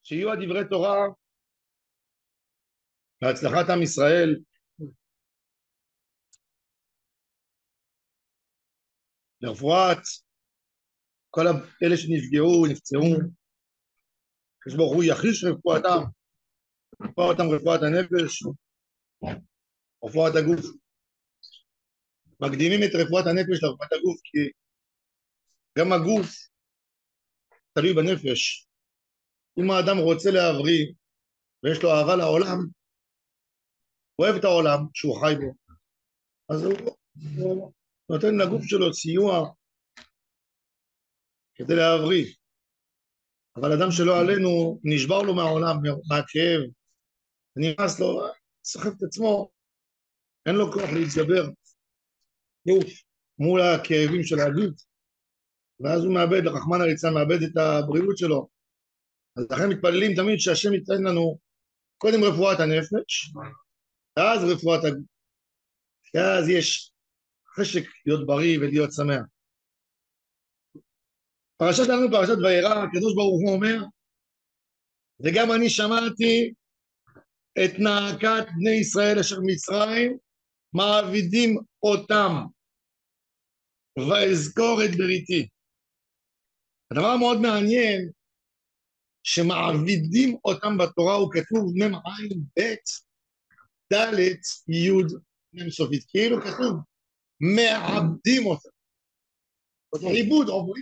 שיהיו הדברי תורה להצלחת עם ישראל, לרפואת כל אלה שנפגעו, נפצעו, הקדוש ברוך הוא יחיש רפואתם, רפואת הנפש, רפואת הגוף. מקדימים את רפואת הנפש לרפואת הגוף, כי גם הגוף תלוי בנפש. אם האדם רוצה להבריא ויש לו אהבה לעולם, הוא אוהב את העולם שהוא חי בו, אז הוא נותן לגוף שלו סיוע כדי להבריא. אבל אדם שלא עלינו, נשבר לו מהעולם, מהכאב, נמאס לו, סוחב את עצמו, אין לו כוח להתגבר מול הכאבים של הגוף, ואז הוא מאבד, רחמנא ליצלן, מאבד את הבריאות שלו. אז לכן מתפללים תמיד שהשם ייתן לנו קודם רפואת הנפש, ואז רפואת הגוף, ואז יש חשק להיות בריא ולהיות שמח. פרשת שלנו, פרשת וירא, הקדוש ברוך הוא אומר, וגם אני שמעתי את נאקת בני ישראל אשר מצרים, מעבידים אותם, ואזכור את בריתי. הדבר המאוד מעניין, שמעבידים אותם בתורה, הוא כתוב מ' עין ב' ד' י' מ' סופית, כאילו כתוב, מעבדים אותם. אותו עיבוד, עוברים.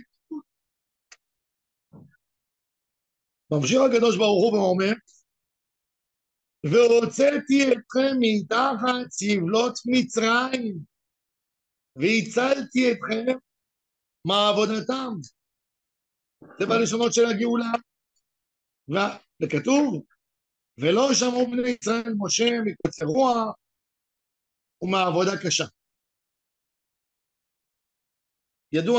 ממשיך הקדוש ברוך הוא ואומר, והוצאתי אתכם מתחת סבלות מצרים, והצלתי אתכם מעבודתם. זה בלשונות של הגאולה, וכתוב, ולא שמעו בני ישראל משה מקוצר רוח ומעבודה קשה. ידוע,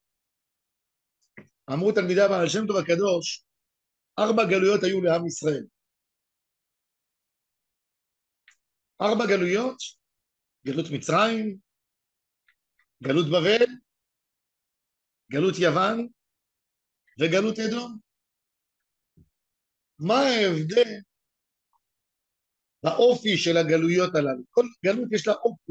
אמרו תלמידי הבעל שם טוב הקדוש, 4 גלויות היו לעם ישראל. 4 גלויות, גלות מצרים, גלות בבל, גלות יוון וגלות אדום. מה ההבדל באופי של הגלויות הללו? כל גלות יש לה אופי.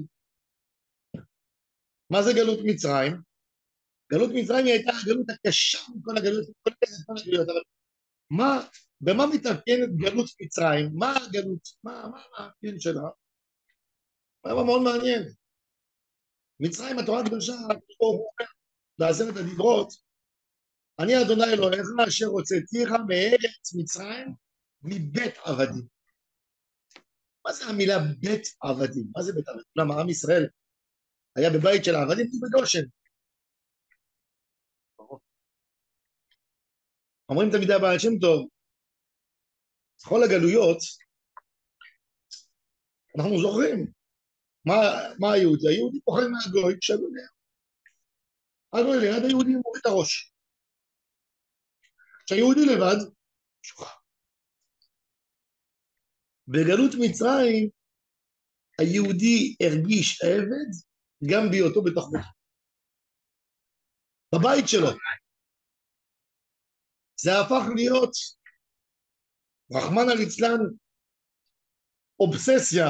מה זה גלות מצרים? גלות מצרים היא הייתה הגלות הקשה מכל הגלויות, אבל במה מתאפיינת גלות מצרים? מה הגלות? מה המאפיין שלה? מה מאוד מעניין. מצרים, התורה הקדושה, בעשרת הדיברות, אני אדוני אלוהיך אשר הוצאתיך מארץ מצרים מבית עבדים. מה זה המילה בית עבדים? מה זה בית עבדים? למה עם ישראל היה בבית של העבדים ובגושן. אומרים תלמידי הבעל שם טוב, כל הגלויות, אנחנו זוכרים, מה היהודי? היהודי פוחד מהגוי כשהגוי הגוי ליד היהודי מוריד את הראש. כשהיהודי לבד, בגלות מצרים, היהודי הרגיש עבד גם בהיותו בתוך ביתו. בבית שלו. זה הפך להיות, רחמנא ליצלן, אובססיה,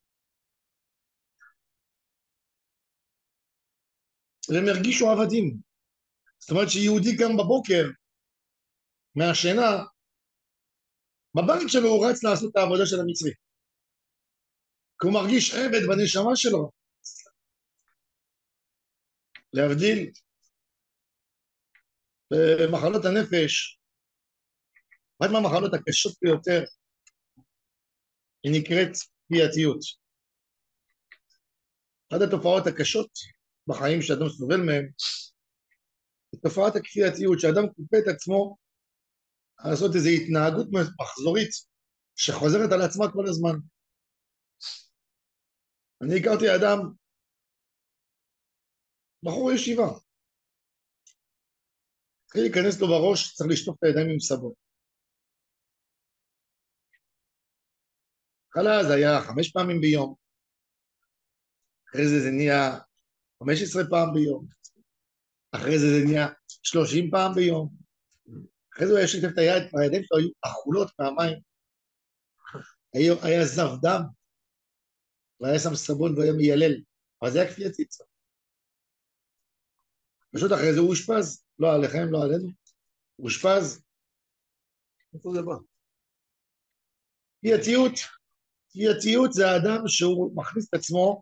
והם הרגישו עבדים. זאת אומרת שיהודי קם בבוקר, מהשינה, בבית שלו הוא רץ לעשות את העבודה של המצרי. כי הוא מרגיש עבד בנשמה שלו. להבדיל במחלות הנפש, אחת מהמחלות הקשות ביותר, היא נקראת כפייתיות. אחת התופעות הקשות בחיים שאדם סובל מהן, היא תופעת הכפייתיות, שאדם כופה את עצמו לעשות איזו התנהגות מחזורית שחוזרת על עצמה כל הזמן. אני הכרתי אדם, בחור ישיבה, התחיל להיכנס לו בראש, צריך לשטוף את הידיים עם סבון. התחלה זה היה 5 פעמים ביום, אחרי זה נהיה 15 פעם ביום, אחרי זה נהיה 30 פעם ביום, אחרי זה הוא היה שיתף את היד, הידיים שלו היו אכולות מהמים, היה זב דם, והיה שם סבון והיה מיילל, אבל זה היה כפייתי. פשוט אחרי זה הוא אושפז, לא עליכם, לא עלינו, הוא אושפז. איפה זה בא? כפייתיות, כפייתיות זה האדם שהוא מכניס את עצמו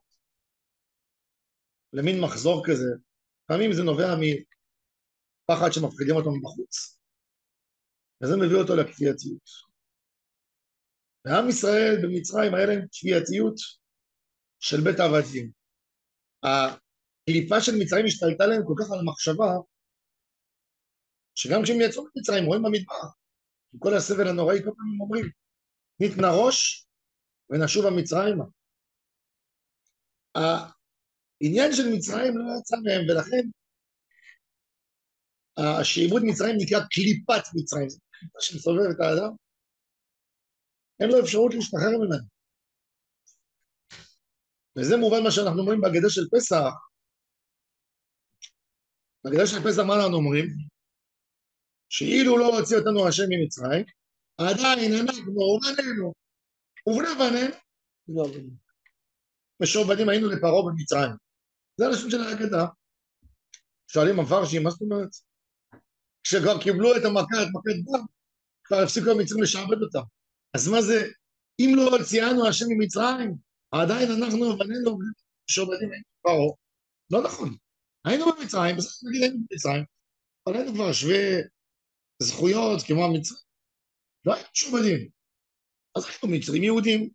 למין מחזור כזה, לפעמים זה נובע מפחד שמפחידים אותו מבחוץ, וזה מביא אותו לכפייתיות. ועם ישראל במצרים היה להם כפייתיות של בית עבדים. הקליפה של מצרים השתלטה להם כל כך על המחשבה, שגם כשהם יצאו ממצרים, רואים במדבר, עם כל הסבל הנוראי, כל פעם הם אומרים, נתנה ראש ונשובה מצרימה. העניין של מצרים לא יצא מהם, ולכן השעבוד מצרים נקרא קליפת מצרים, זה קליפה שמסובב את האדם, אין לו אפשרות להשתחרר ממנו. וזה מובן מה שאנחנו אומרים בהגדה של פסח. בהגדה של פסח מה אנחנו אומרים? שאילו לא הוציא אותנו השם ממצרים, עדיין אנחנו ובנינו ובני בנינו משועבדים היינו לפרעה במצרים. זה הלשון של ההגדה. שואלים המפרשים, מה זאת אומרת? כשכבר קיבלו את המכה, את מכת דם, כבר הפסיקו המצרים לשעבד אותם. אז מה זה? אם לא הוציאנו השם ממצרים, עדיין אנחנו ובנינו משועבדים היינו לפרעה. לא נכון. היינו במצרים, בסדר נגיד היינו במצרים, אבל היינו כבר שווי זכויות כמו המצרים. לא היינו משועבדים. אז היינו מצרים יהודים.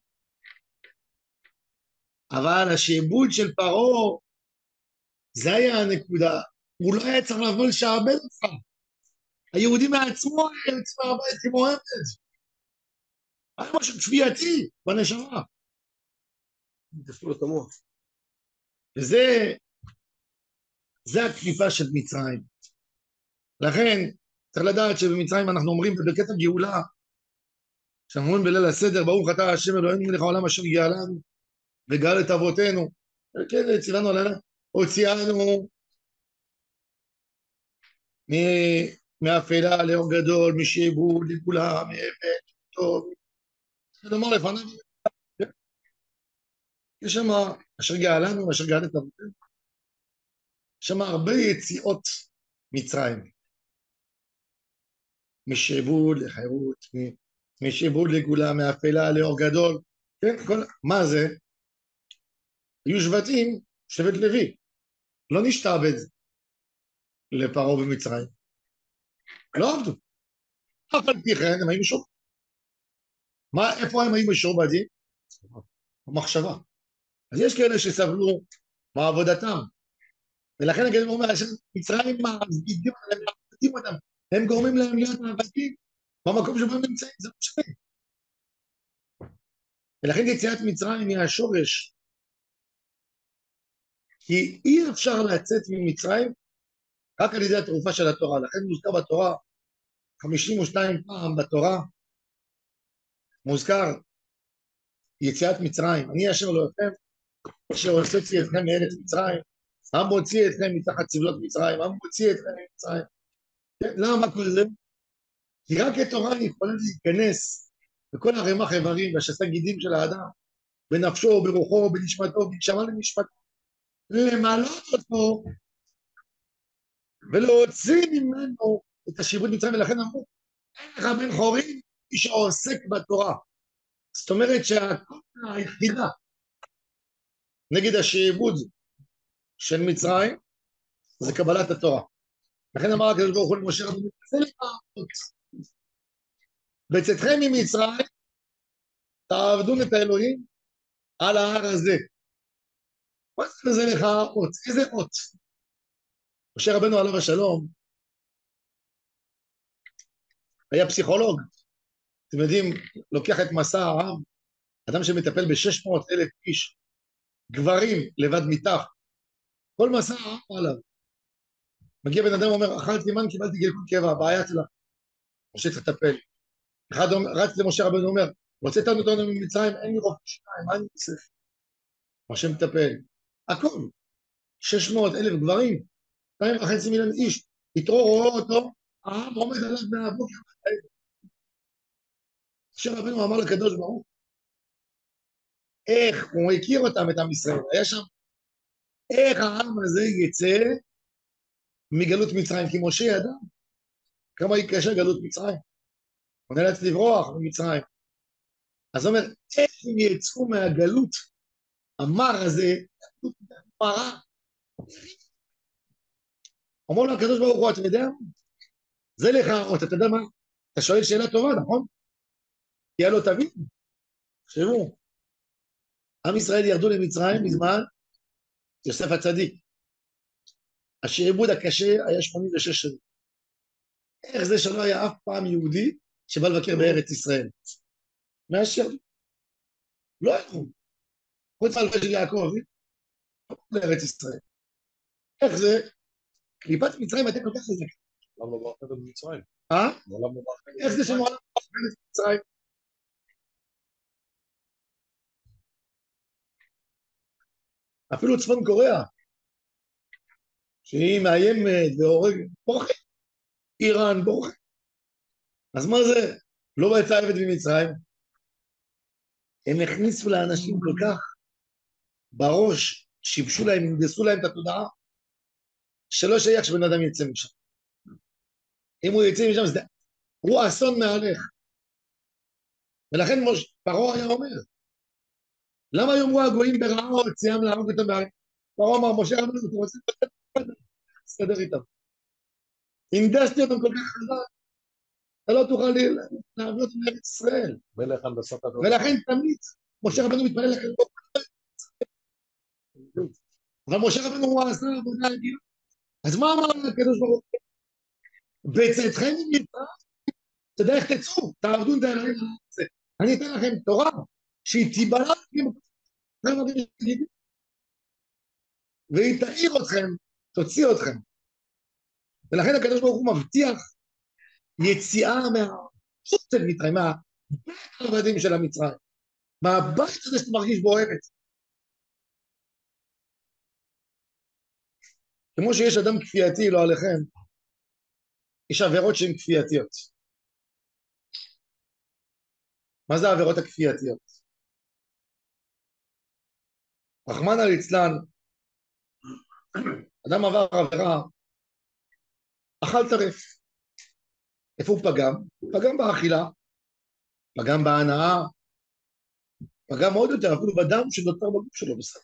אבל השעבוד של פרעה, זה היה הנקודה. הוא לא היה צריך לבוא לשעבד אותך. היהודים מעצמו היה יוצא מהבית כמו עבד. היה משהו כפייתי בנשמה. תפלו את המוח. וזה הקליפה של מצרים. לכן, צריך לדעת שבמצרים אנחנו אומרים בברכת הגאולה, שאנחנו אומרים בליל הסדר, ברוך אתה השם אלוהינו מלך העולם אשר גאלנו וגאל את אבותינו. כן, צילנו עלינו, הוציאנו מאפלה לאור גדול, משעבוד לגאולה, מעבד, טוב. זה לומר לפניו, יש שם אשר גאלנו, אשר גאל את אבותינו. יש שם הרבה יציאות מצרים. משעבוד לחירות, משעבוד לגאולה, מאפלה לאור גדול. כן, מה זה? היו שבטים, שבט לוי, לא נשתעבד לפרעה במצרים. לא עבדו. אף על פי כן הם היו משועבדים. איפה הם היו משועבדים? במחשבה. אז יש כאלה שסבלו מעבודתם, ולכן הגדול אומר, מצרים מעבדים אותם, הם גורמים להם להיות מעבדים במקום שבו הם נמצאים, זה לא משנה. ולכן יציאת מצרים היא השורש, כי אי אפשר לצאת ממצרים רק על ידי התרופה של התורה, לכן מוזכר בתורה, 52 פעם בתורה, מוזכר יציאת מצרים, אני השם אלוהיכם, אשר הוצאתי אתכם מארץ מצרים, המוציא אתכם מתחת סבלות מצרים, המוציא אתכם ממצרים. למה כל זה? כי רק התורה יכולה להיכנס בכל הרמ"ח איברים והשס"ה גידים של האדם, בנפשו, ברוחו, בנשמתו, בנשמה לנשמתו, למלות אותו ולהוציא ממנו את השעבוד מצרים, ולכן אמרו, אין לך בן חורין מי שעוסק בתורה. זאת אומרת שהכל היחידה נגד השעבוד של מצרים זה קבלת התורה. לכן אמר הקדוש ברוך הוא למשה רבנו, זה לפעמות. בצאתכם ממצרים תעבדון את האלוהים על ההר הזה. מה זה לך אות? איזה אות? משה רבנו עליו השלום היה פסיכולוג. אתם יודעים, לוקח את מסע העם, אדם שמטפל ב600,000 איש, גברים לבד מתח, כל מסע העם עליו. מגיע בן אדם ואומר, אכלתי מן, קיבלתי גלגול קבע, הבעיה שלה. משה צריך לטפל. אחד רץ למשה רבנו ואומר, הוצאת אותנו ממצרים, אין לי רופא שיניים, מה אני עושה? משה מטפל. הכל. 600,000 גברים, 2.5 מיליון איש, יתרו רואה אותו, העם עומד עליו מהבוקר. עכשיו רבנו אמר לקדוש ברוך, איך, הוא הכיר אותם, את עם ישראל, היה שם, איך העם הזה יצא מגלות מצרים, כי משה ידע כמה היא קשה גלות מצרים, הוא נאלץ לברוח ממצרים. אז הוא אומר, איך הם יצאו מהגלות המר הזה, גלות מרה, אומר לו הקדוש ברוך הוא, אתה יודע, זה לך, או אתה יודע מה, אתה שואל שאלה טובה, נכון? כי היה לו תבין, תחשבו, עם ישראל ירדו למצרים בזמן יוסף הצדיק, השעבוד הקשה היה 86 שנים. איך זה שלא היה אף פעם יהודי שבא לבקר בארץ ישראל? מאשר, לא הלכו, חוץ מהלכה של יעקב, לארץ ישראל. איך זה? קליפת מצרים הייתה כל כך חזקה. למה לא ברחת במצרים? איך זה שמועלם ברחת במצרים? אפילו צפון קוריאה, שהיא מאיימת והורגת, בורחת. איראן בורחת. אז מה זה? לא יצא עבד ממצרים. הם הכניסו לאנשים כל כך בראש, שיבשו להם, הנדסו להם את התודעה, שלא שייך שבן אדם יצא משם. אם הוא יצא משם, זה הוא אסון מהלך. ולכן פרעה היה אומר, למה יאמרו הגויים ברעה או ציהם להרוג אותם בהרים? פרעה אמר, משה רבנו, אתה רוצה להסתדר איתם. הנדסתי אותם כל כך חזק, אתה לא תוכל להביא אותם לארץ ישראל. ולכן תמיד משה רבנו מתפלל לכם. אבל משה רבנו הוא עשה עבודה רגילה. אז מה אמר הקדוש ברוך הוא? בצאתכם ממצרים, אתה יודע איך תצאו, תעבדו את האלוהים. אני אתן לכם תורה שהיא תיבלע והיא תאיר אתכם, תוציא אתכם. ולכן הקדוש ברוך הוא מבטיח יציאה מהחוץ של מצרים, מהבית העבדים של המצרים, מהבית הזה שאתה מרגיש בו ארץ. כמו שיש אדם כפייתי, לא עליכם, יש עבירות שהן כפייתיות. מה זה העבירות הכפייתיות? רחמנא ליצלן, אדם עבר עבירה, אכל טרף. איפה הוא פגם? הוא פגם באכילה, פגם בהנאה, פגם עוד יותר, אפילו בדם שנותר בגוף שלו בסדר.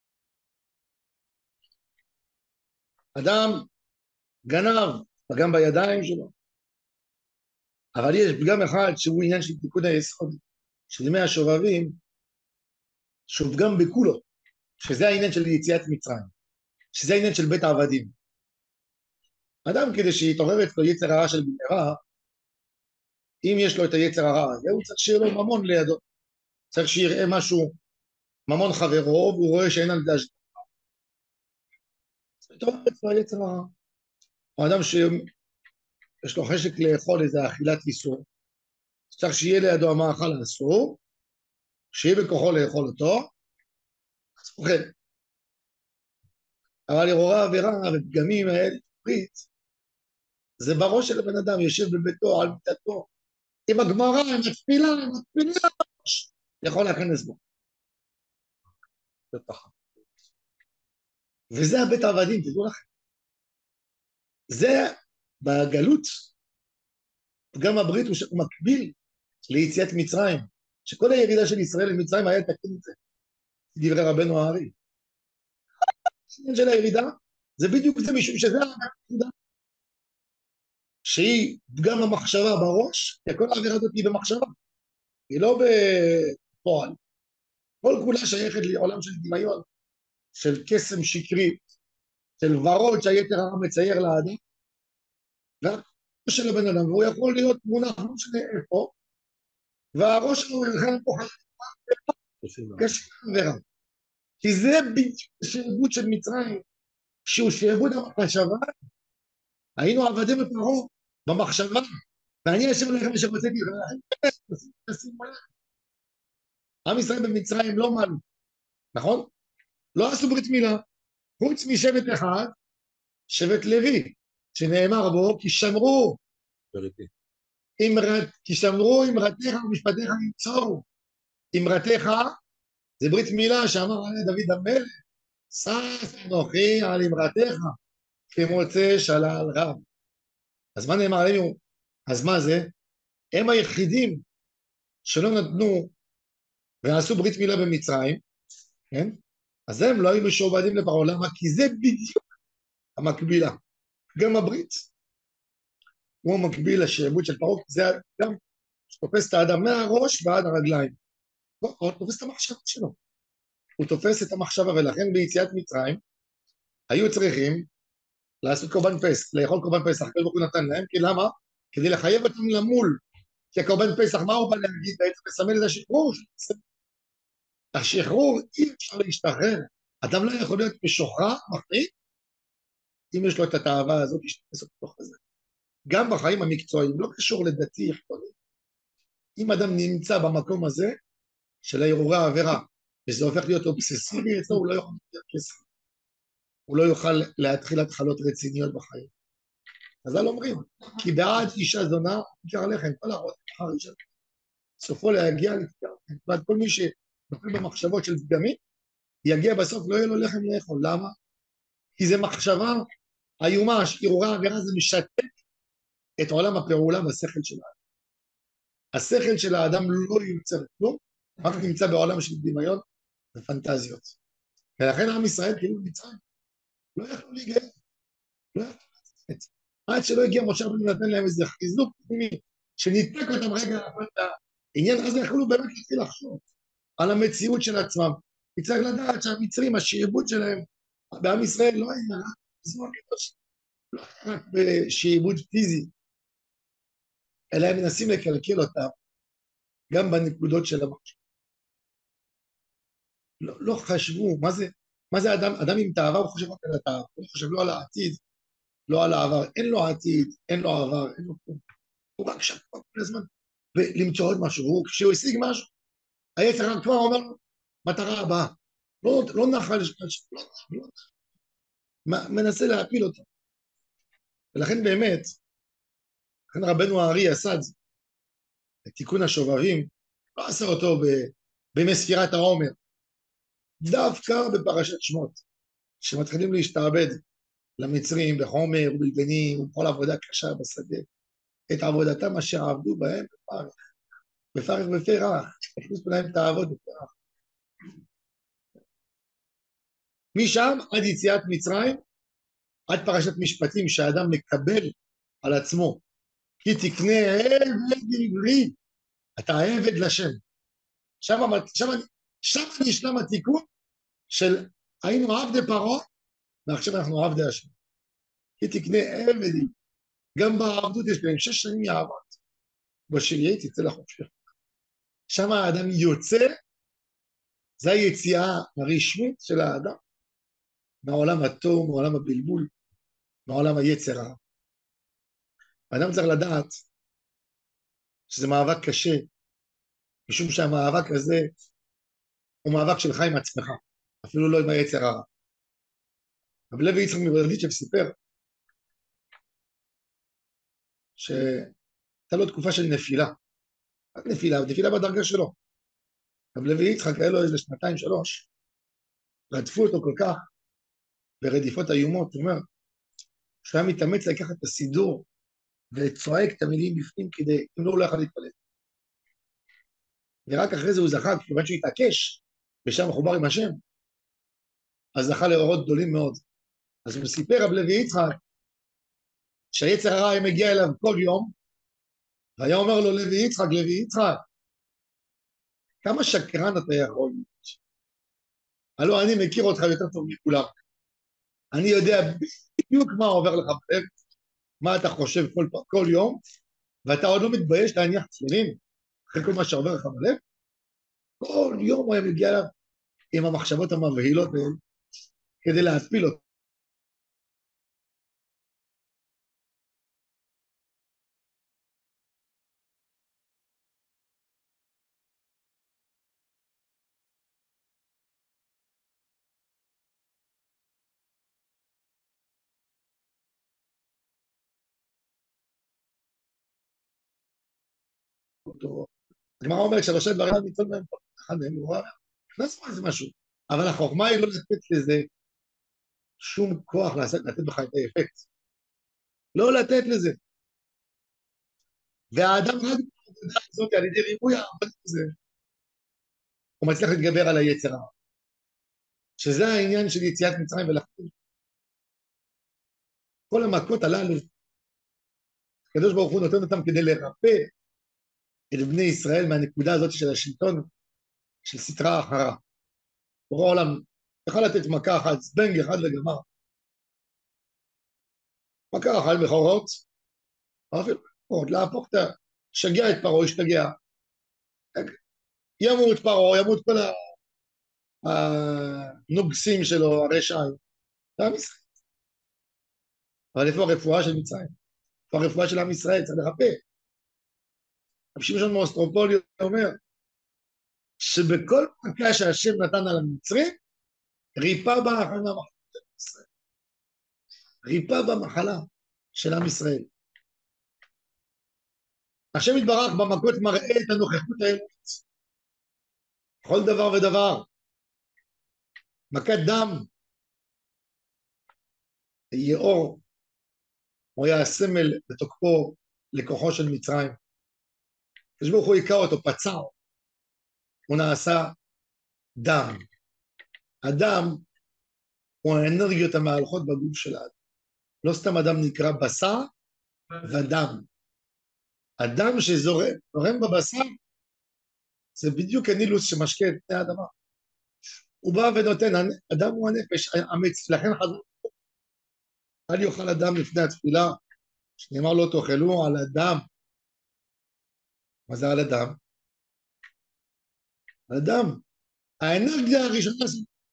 אדם גנב, פגם בידיים שלו. אבל יש פגם אחד שהוא עניין של תיקון היסוד, של ימי השובבים, שהוא פגם בכולו, שזה העניין של יציאת מצרים, שזה העניין של בית העבדים. אדם כדי שיתעורר אצלו יצר הרע של במהרה, אם יש לו את היצר הרע הזה, הוא צריך שיהיה לו ממון לידו. צריך שיראה משהו, ממון חברו, והוא רואה שאין על דשת. מתעורר אצלו היצר הרע. האדם שיש לו חשק לאכול איזה אכילת איסור, צריך שיהיה לידו המאכל האסור, שיהיה בכוחו לאכול אותו, אז אוכל. אבל הרהורי העבירה ופגמים האלה, זה בראש של הבן אדם, יושב בביתו, על מיטתו, עם הגמרא, עם התפילה, יכול להיכנס בו. וזה הבית העבדים, תדעו לכם. זה בגלות, גם הברית הוא מקביל ליציאת מצרים, שכל הירידה של ישראל למצרים היה לתקן את זה, דברי רבנו הארי. העניין של הירידה, זה בדיוק זה, משום שזה הירידה, שהיא פגם המחשבה בראש, כי כל העבירה הזאת היא במחשבה, היא לא בפועל. כל כולה שייכת לעולם של דמיון, של קסם שקרי, של ורוד שהיתר הרע מצייר לאדם, והראש של הבן אדם, והוא יכול להיות מונח לא משנה איפה, והראש שלו ילחם פה קשה ורע. כי זה בדיוק שעבוד של מצרים, שהוא שעבוד המחשבה, היינו עבדים בפרעה במחשבה, ואני אשב לכם שרציתי לכם, עם ישראל במצרים לא מעלו, נכון? לא עשו ברית מילה, חוץ משבט אחד, שבט לוי, שנאמר בו, כי שמרו דבר איתי. תשמרו אמרתך ומשפטיך ינצורו. אמרתך זה ברית מילה שאמר עליה דוד המלך, שש אנוכי על אמרתך כמוצא שלל רב. אז מה נאמר עלינו? אז מה זה? הם היחידים שלא נתנו ועשו ברית מילה במצרים, כן? אז הם לא היו משועבדים לפרעה. למה? כי זה בדיוק המקבילה. גם הברית הוא המקביל לשעבוד של פרעה, זה גם שתופס את האדם מהראש ועד הרגליים. הוא תופס את המחשבה שלו. הוא תופס את המחשבה, ולכן ביציאת מצרים היו צריכים לעשות קורבן פסח, לאכול קורבן פסח, הקדוש ברוך הוא נתן להם, כי למה? כדי לחייב אותם למול. כי הקורבן פסח, מה הוא בא להגיד? בעצם מסמל את השחרור. השחרור, אי אפשר להשתחרר. אדם לא יכול להיות משוחרר, מחליט, אם יש לו את התאווה הזאת, להשתתף בתוך זה. גם בחיים המקצועיים, לא קשור לדתי, אם אדם נמצא במקום הזה, של הרהורי העבירה, וזה הופך להיות אובססיבי אצלו, הוא לא יכול להיות כסף. הוא לא יוכל להתחיל התחלות רציניות בחיים. אז לא אומרים, כי בעד אישה זונה, כיכר לחם, כל הרעות, אחר אישה. סופו להגיע לכיכר לחם. ועד כל מי שנופל במחשבות של פגמים, יגיע בסוף, לא יהיה לו לחם לאכול. למה? כי זה מחשבה איומה, הרהורי העבירה זה משתק את עולם הפעולה בשכל של האדם. השכל של האדם לא יוצר כלום, רק נמצא בעולם של דמיון ופנטזיות. ולכן עם ישראל כאילו מצרים, לא יכלו להיגאל, לא יכלו לצאת. עד שלא הגיע משה רבנו נתן להם איזה חיזוק פנימי, שניתק אותם רגע את העניין, אז יכלו באמת להתחיל לחשוב על המציאות של עצמם. כי צריך לדעת שהמצרים, השעבוד שלהם בעם ישראל לא היה רק בזמן הקדוש, לא היה רק בשעבוד פיזי, אלא הם מנסים לקלקל אותם גם בנקודות של המחשב. לא חשבו, מה זה אדם עם תאווה, הוא חושב רק על התאווה, הוא חושב לא על העתיד, לא על העבר, אין לו עתיד, אין לו עבר, אין לו כלום. הוא רק שם כל הזמן, ולמצוא עוד משהו, כשהוא השיג משהו, היצר כבר אומר לו, מטרה הבאה, לא נחל, מנסה להפיל אותו. ולכן באמת, לכן רבנו הארי עשה את זה, את תיקון השובבים, לא עשה אותו בימי ספירת העומר, דווקא בפרשת שמות, שמתחילים להשתעבד למצרים בחומר ובלבנים ובכל עבודה קשה בשדה, את עבודתם אשר עבדו בהם בפרך ופרח, הכניסו להם את העבוד בפרח. משם עד יציאת מצרים, עד פרשת משפטים, שהאדם מקבל על עצמו, כי תקנה עבד עברי, אתה עבד לשם. שם נשלם התיקון של היינו עבדי פרעה, ועכשיו אנחנו עבדי השם. כי תקנה עבד, גם בעבדות יש להם 6 שנים יעבוד, בשריעי תצא לחופשי. שם האדם יוצא, זו היציאה הרשמית של האדם, מהעולם התום, מעולם הבלבול, מעולם היצר הרע. האדם צריך לדעת שזה מאבק קשה, משום שהמאבק הזה הוא מאבק שלך עם עצמך, אפילו לא עם היצר הרע. רבי לוי יצחק מברדיצ'ב סיפר שהייתה לו תקופה של נפילה, נפילה בדרגה שלו. רבי לוי יצחק היה לו איזה 2-3, רדפו אותו כל כך ברדיפות איומות, הוא אומר, שהוא היה מתאמץ לקחת את הסידור וצועק את המילים בפנים כדי, אם לא, הוא לא יכול להתפלל. ורק אחרי זה הוא זכה, כיוון שהוא התעקש, ושם מחובר עם השם, אז זכה לאורות גדולים מאוד. אז הוא סיפר רב לוי יצחק, שהיצר הרע היה מגיע אליו כל יום, והיה אומר לו לוי יצחק, כמה שקרן אתה יכול להיות? הלא אני מכיר אותך יותר טוב מכולם. אני יודע בדיוק מה עובר לך בלב, מה אתה חושב כל יום, ואתה עוד לא מתבייש להניח תפילין, אחרי כל מה שעובר לך בלב, כל יום הוא היה מגיע אליו עם המחשבות המבהילות כדי להפיל אותו. אותו. הגמרא אומרת שלושה דברים, ניצול מהם כל אחד מהם, הוא נכנס פה איזה משהו. אבל החוכמה היא לא לתת לזה שום כוח לתת בך את האפקט. לא לתת לזה. והאדם רק בעבודה הזאת, על ידי ריבוי העבודה הזה, הוא מצליח להתגבר על היצר הרע. שזה העניין של יציאת מצרים ולכן. כל המכות הללו, הקדוש ברוך הוא נותן אותם כדי לרפא את בני ישראל מהנקודה הזאת של השלטון, של סטרה אחרה. בורא העולם יכול לתת מכה אחת, זבנג אחד וגמר. מכה אחת בכורות, אפילו להפוך את שגע את פרעה, ישתגע. ימות פרעה, ימות כל הנוגסים שלו, הרשעים. זה עם ישראל. אבל איפה הרפואה של מצרים? איפה הרפואה של עם ישראל? צריך לרפא. רבי שמשון מאוסטרופולי אומר שבכל מכה שהשם נתן על המצרים, ריפא בה המחלה של ישראל. ריפא במחלה של עם ישראל. השם יתברך במכות מראה את הנוכחות האלוהית. כל דבר ודבר. מכת דם. יאור. הוא היה הסמל בתוקפו לכוחו של מצרים. כשברוך הוא היכה אותו, פצע. הוא נעשה דם. הדם הוא האנרגיות המהלכות בגוף של האדם. לא סתם אדם נקרא בשר ודם. הדם שזורם בבשר, זה בדיוק הנילוס שמשקה את פני האדמה. הוא בא ונותן, הדם הוא הנפש, המץ, לכן חזר. אל יאכל אדם לפני התפילה, שנאמר לא תאכלו על הדם. מה זה על הדם? על הדם. האנרגיה הראשונה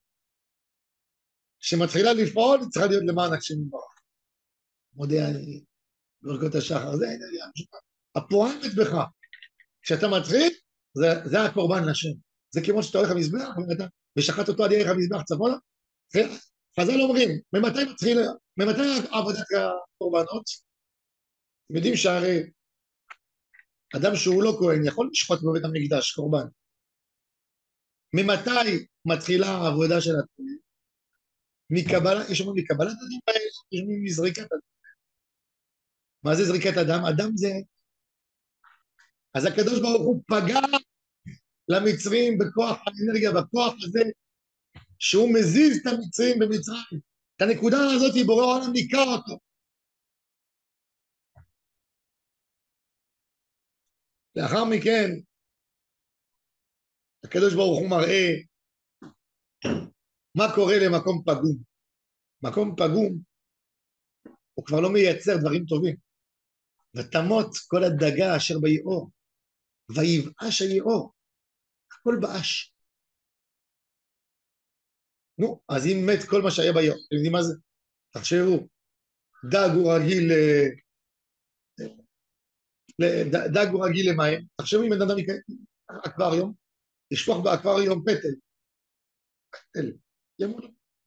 שמתחילה לפעול, צריכה להיות למען השם יתברך. מודה אני, ברכות השחר, זה האנרגיה הראשונה. הפועמת בך. כשאתה מתחיל, זה הקורבן לשם. זה כמו שאתה הולך למזבח, ושחט אותו על ירך המזבח צפונה. חז"ל אומרים, ממתי עבודת הקורבנות? אתם יודעים שהרי אדם שהוא לא כהן יכול לשחוט בבית המקדש קורבן. ממתי מתחילה העבודה של הכהן? יש אומרים מקבלת אדם, יש אומרים מזריקת אדם. מה זה זריקת אדם? אדם זה... אז הקדוש ברוך הוא פגע למצרים בכוח האנרגיה, בכוח הזה, שהוא מזיז את המצרים במצרים. את הנקודה הזאת בורא העולם ניקה אותו. לאחר מכן, הקדוש ברוך הוא מראה מה קורה למקום פגום. מקום פגום, הוא כבר לא מייצר דברים טובים. ותמות כל הדגה אשר ביאור, ויבאש היאור, הכל באש. נו, אז אם מת כל מה שהיה ביאור, אתם יודעים מה זה? תחשבו, דג הוא רגיל למים, תחשבו אם אדם אקווריום, לשפוך באקווריום פטל, ימות.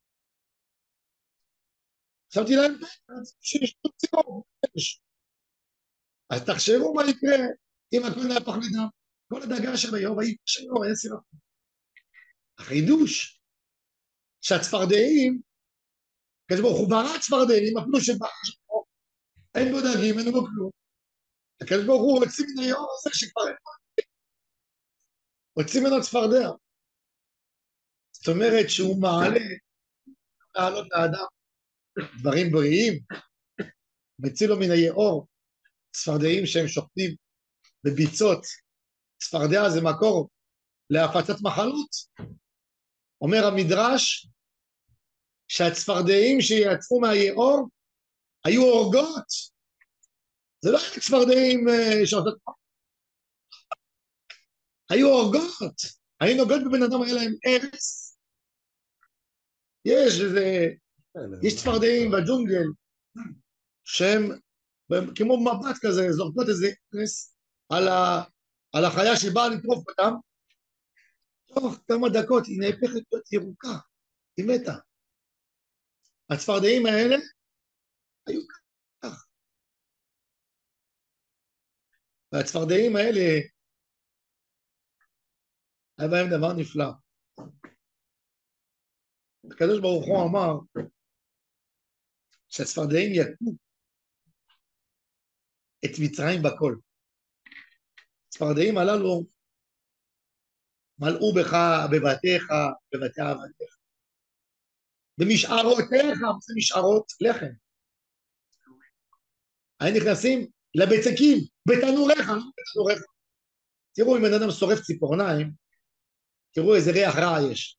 שמתי להם פטל, שיש לו ציבור, אז תחשבו מה יקרה אם הכל נהפך לדם. כל הדגה של היאור, היה סירה. החידוש שהצפרדעים, כזה ברוך הוא ברא צפרדעים, אפילו שבאש, אין בו דגים, אין בו כלום. הכזה ברוך הוא הוציא מן היאור הזה שכבר אין בו. הוציא ממנו צפרדע. זאת אומרת שהוא מעלות לאדם דברים בריאים, מציל לו מן היאור, צפרדעים שהם שוכנים בביצות. צפרדע זה מקור להפצת מחלות. אומר המדרש שהצפרדעים שיצאו מהיאור היו הורגות. זה לא היה צפרדעים שעושות... היו הורגות. היו נוגעות בבן אדם, היה להם הרס. יש צפרדעים בג'ונגל שהם כמו מבט כזה, זורקות איזה הרס על החיה שבאה לטרוף אותם. תוך כמה דקות היא נהפכת להיות ירוקה, היא מתה. הצפרדעים האלה היו כך. והצפרדעים האלה היה בהם דבר נפלא. הקדוש ברוך הוא אמר שהצפרדעים יכו את מצרים בכל. הצפרדעים הללו מלאו בך, בבתיך, בבתי עבדיך. במשערותיך, זה משערות לחם. היו נכנסים לבצקים, בתנוריך, לא בתנוריך. תראו, אם בן אדם שורף ציפורניים, תראו איזה ריח רע יש.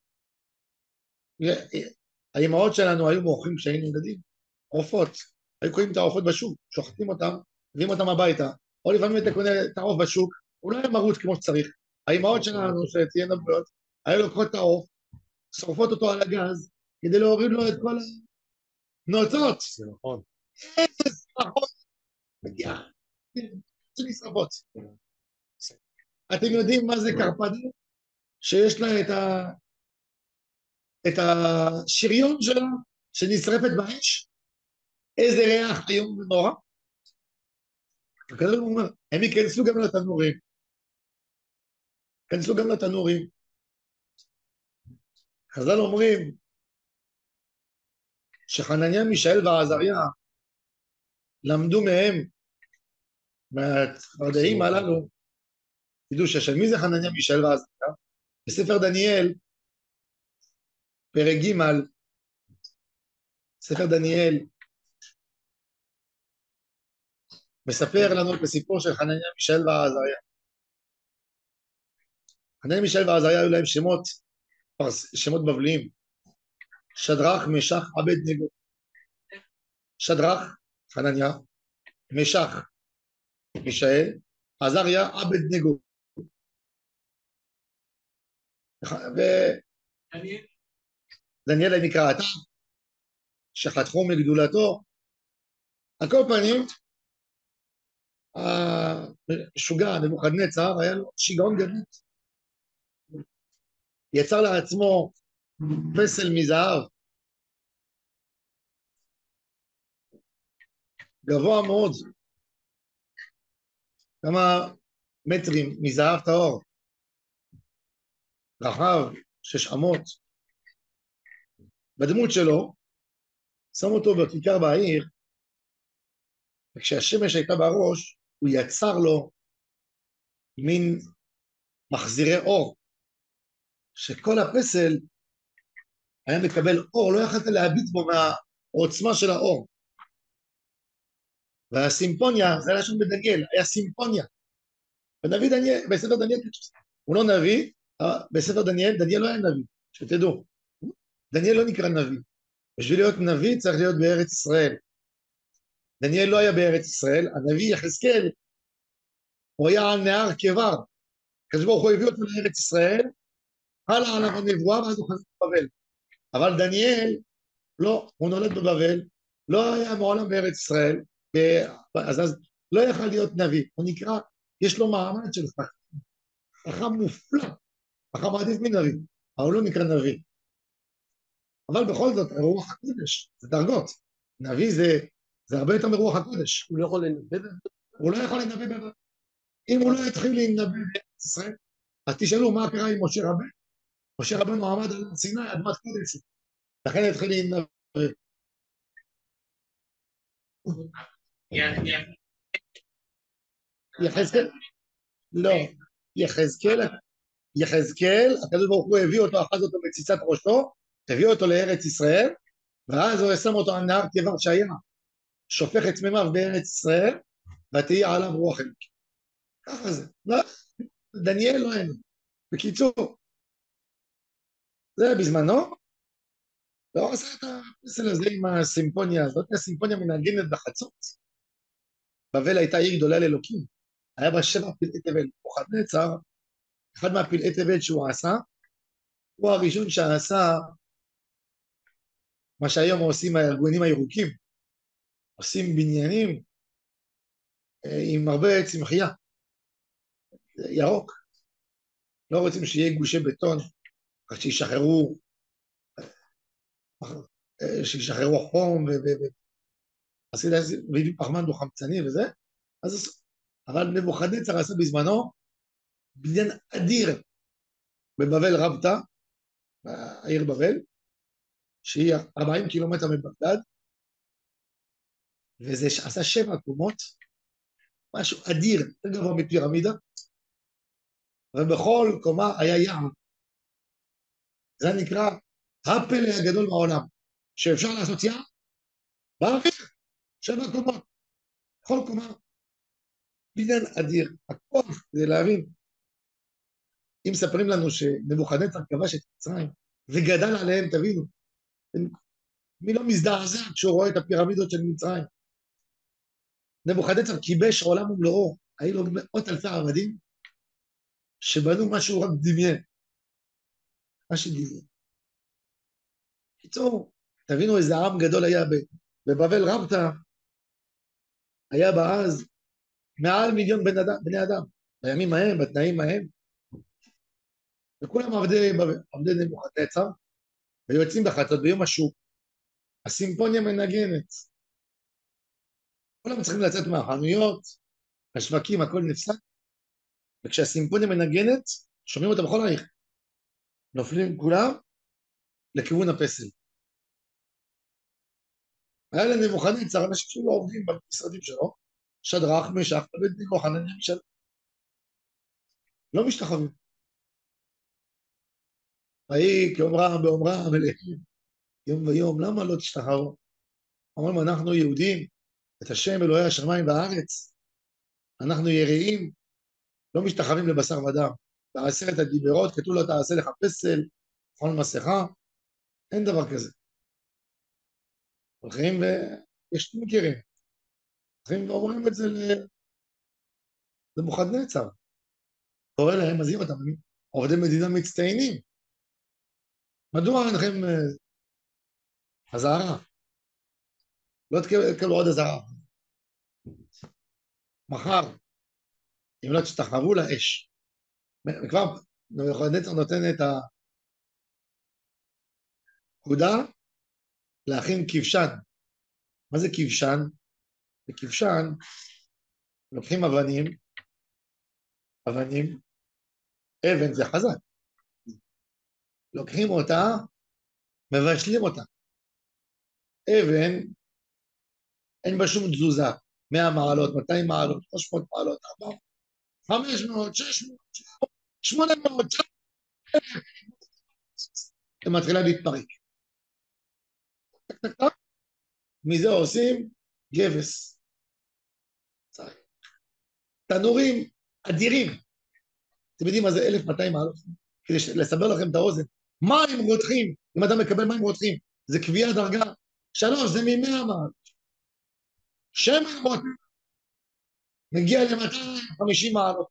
האימהות שלנו היו מורחים כשהיינו ילדים, עופות, היו קוראים את העופות בשוק, שוחטים אותם, מביאים אותם הביתה, או לפעמים אתה קונה את העוף בשוק, הוא לא היה מרוץ כמו שצריך. האימהות שלנו, שתהיינה בריאות, היו לוקחות את העוף, שורפות אותו על הגז, כדי להוריד לו את כל הנוצות. זה נכון. איזה שרפות. זה נשרפות. אתם יודעים מה זה קרפדה? שיש לה את השריון שלה, שנשרפת באש? איזה ריח איום ונורא. הקדוש ברוך הוא אומר, הם ייכנסו גם לתנורים. ייכנסו גם לתנורים. חז"ל אומרים שחנניה, מישאל ועזריה למדו מהם, מהצפרדעים הללו, תדעו של מי זה חנניה, מישאל ועזריה? בספר דניאל, פרק ג', ספר דניאל, מספר לנו את הסיפור של חנניה, מישאל ועזריה. חנניה, מישאל ועזריה היו להם שמות בבליים. שדרך, משך, עבדנגו. שדרך, חנניה, משך, מישאל, עזריה, עבדנגו. ודניאל נקרא אתה, שחתכו מגדולתו. על כל פנים, השוגע, נבוכדנצר, היה לו שיגעון גדול. יצר לעצמו פסל מזהב, גבוה מאוד, כמה מטרים מזהב טהור, רחב 6 אמות. בדמות שלו, שם אותו בכיכר בעיר, וכשהשמש הייתה בראש, הוא יצר לו מין מחזירי אור, שכל הפסל היה מקבל אור, לא יכולת להביט בו מהעוצמה של האור. והסימפוניה, זה היה שם בדניאל, היה סימפוניה. ונביא דניאל, בספר דניאל, הוא לא נביא, בספר דניאל, דניאל לא היה נביא, שתדעו. דניאל לא נקרא נביא. בשביל להיות נביא צריך להיות בארץ ישראל. דניאל לא היה בארץ ישראל, הנביא יחזקאל, הוא היה על נהר כבר. הקדוש ברוך הוא הביא אותו לארץ ישראל, חלה עליו הנבואה ואז הוא חזר בבבל. אבל דניאל, לא, הוא נולד בבבל, לא היה מעולם בארץ ישראל, אז לא יכל להיות נביא, הוא נקרא, יש לו מעמד של חכם מופלא, חכם עדיף מנביא, אבל הוא לא נקרא נביא. אבל בכל זאת, רוח הקודש, זה דרגות, נביא זה הרבה יותר מרוח הקודש. הוא לא יכול לנבא? הוא לא יכול לנבא בבבל. אם הוא לא יתחיל לנבא בארץ ישראל, אז תשאלו מה קרה עם משה רבנו. משה רבנו עמד על סיני, אדמת קודש, לכן יתחיל לנבא. יחזקאל, לא, יחזקאל, הקדוש ברוך הוא הביא אותו, אחז אותו בציצת ראשו, הביא אותו לארץ ישראל, ואז הוא שם אותו על נהר כבר שהיה, שופך את מימיו בארץ ישראל, ותהיה עליו רוח אלוקי. ככה זה. לא, דניאל לא אין. בקיצור, זה בזמנו, לא עשה את הפסל הזה עם הסימפוניה הזאת, הסימפוניה מנגנת בחצות. בבל הייתה עיר גדולה לאלוקים, היה בה 7 פלאי תבל. נבוכדנצר, אחד מהפלאי תבל שהוא עשה, הוא הראשון שעשה מה שהיום עושים הארגונים הירוקים, עושים בניינים עם הרבה צמחייה, ירוק. לא רוצים שיהיה גושי בטון, רק שישחררו חום, והביא פחמן דו-חמצני וזה, אבל נבוכדנצר עשה בזמנו בניין אדיר, בבבל רבתא, העיר בבל, שהיא 40 קילומטר מבגדד, וזה עשה 7 קומות, משהו אדיר, יותר גבוה מפירמידה, ובכל קומה היה יער. זה נקרא הפלא הגדול בעולם, שאפשר לעשות יער באוויר, 7 קומות, כל קומה, בניין אדיר, הכוח כדי להבין. אם מספרים לנו שנבוכדנצר כבש את מצרים וגדל עליהם, תבינו, מי לא מזדעזע כשהוא רואה את הפירמידות של מצרים? נבוכדנצר כיבש עולם ומלואו, היו לו מאות אלפי עבדים שבנו משהו רק דמיין, מה שדמיין. קיצור, תבינו איזה עם גדול היה בבבל רבתא, היה בה אז מעל 1,000,000 בני אדם, בימים ההם, בתנאים ההם, וכולם עבדי נבוכדנצר, ויוצאים בחצות ביום השוק, הסימפוניה מנגנת, כולם צריכים לצאת מהחנויות, השווקים, הכל נפסק, וכשהסימפוניה מנגנת, שומעים אותה בכל העיר, נופלים כולם לכיוון הפסל. היה לנבוכדנצר אנשים שלא עובדים במשרדים שלו, שדרך, משך, אבדניגו, חנניה, מישל, לא משתחווים. ויהי כאומרם באומרם אלוהים, יום ויום, למה לא תשתחוו? אומרים, אנחנו יהודים, את השם אלוהי השמיים והארץ, אנחנו יראים, לא משתחווים לבשר ודם. בעשרת הדיברות כתוב לו, תעשה לך פסל, כל מסכה, אין דבר כזה. הולכים ויש מכירים, הולכים ואומרים את זה לנבוכדנצר. קורא להם, מזהיר אותם, עובדי מדינה מצטיינים. מדוע אינכם אזהרה? לא תקבלו עוד אזהרה. מחר, אם לא תשתחוו לאש. וכבר נבוכדנצר נותן את הפקודה להכין כבשן. מה זה כבשן? בכבשן לוקחים אבנים, אבן זה חזק. לוקחים אותה, מבשלים אותה. אבן, אין בה שום תזוזה. 100 מעלות, 200 מעלות, 300 מעלות, 400, 500, 600, 800, 900, היא מתחילה להתפרק. מזה עושים גבס. תנורים אדירים. אתם יודעים מה זה 1,200 מעלות? כדי לסבר לכם את האוזן. מים רותחים, אם אתה מקבל מים רותחים, זה קביעה דרגה. 3, זה מ-100 מעלות. שמן רותח, מגיע ל-250 מעלות.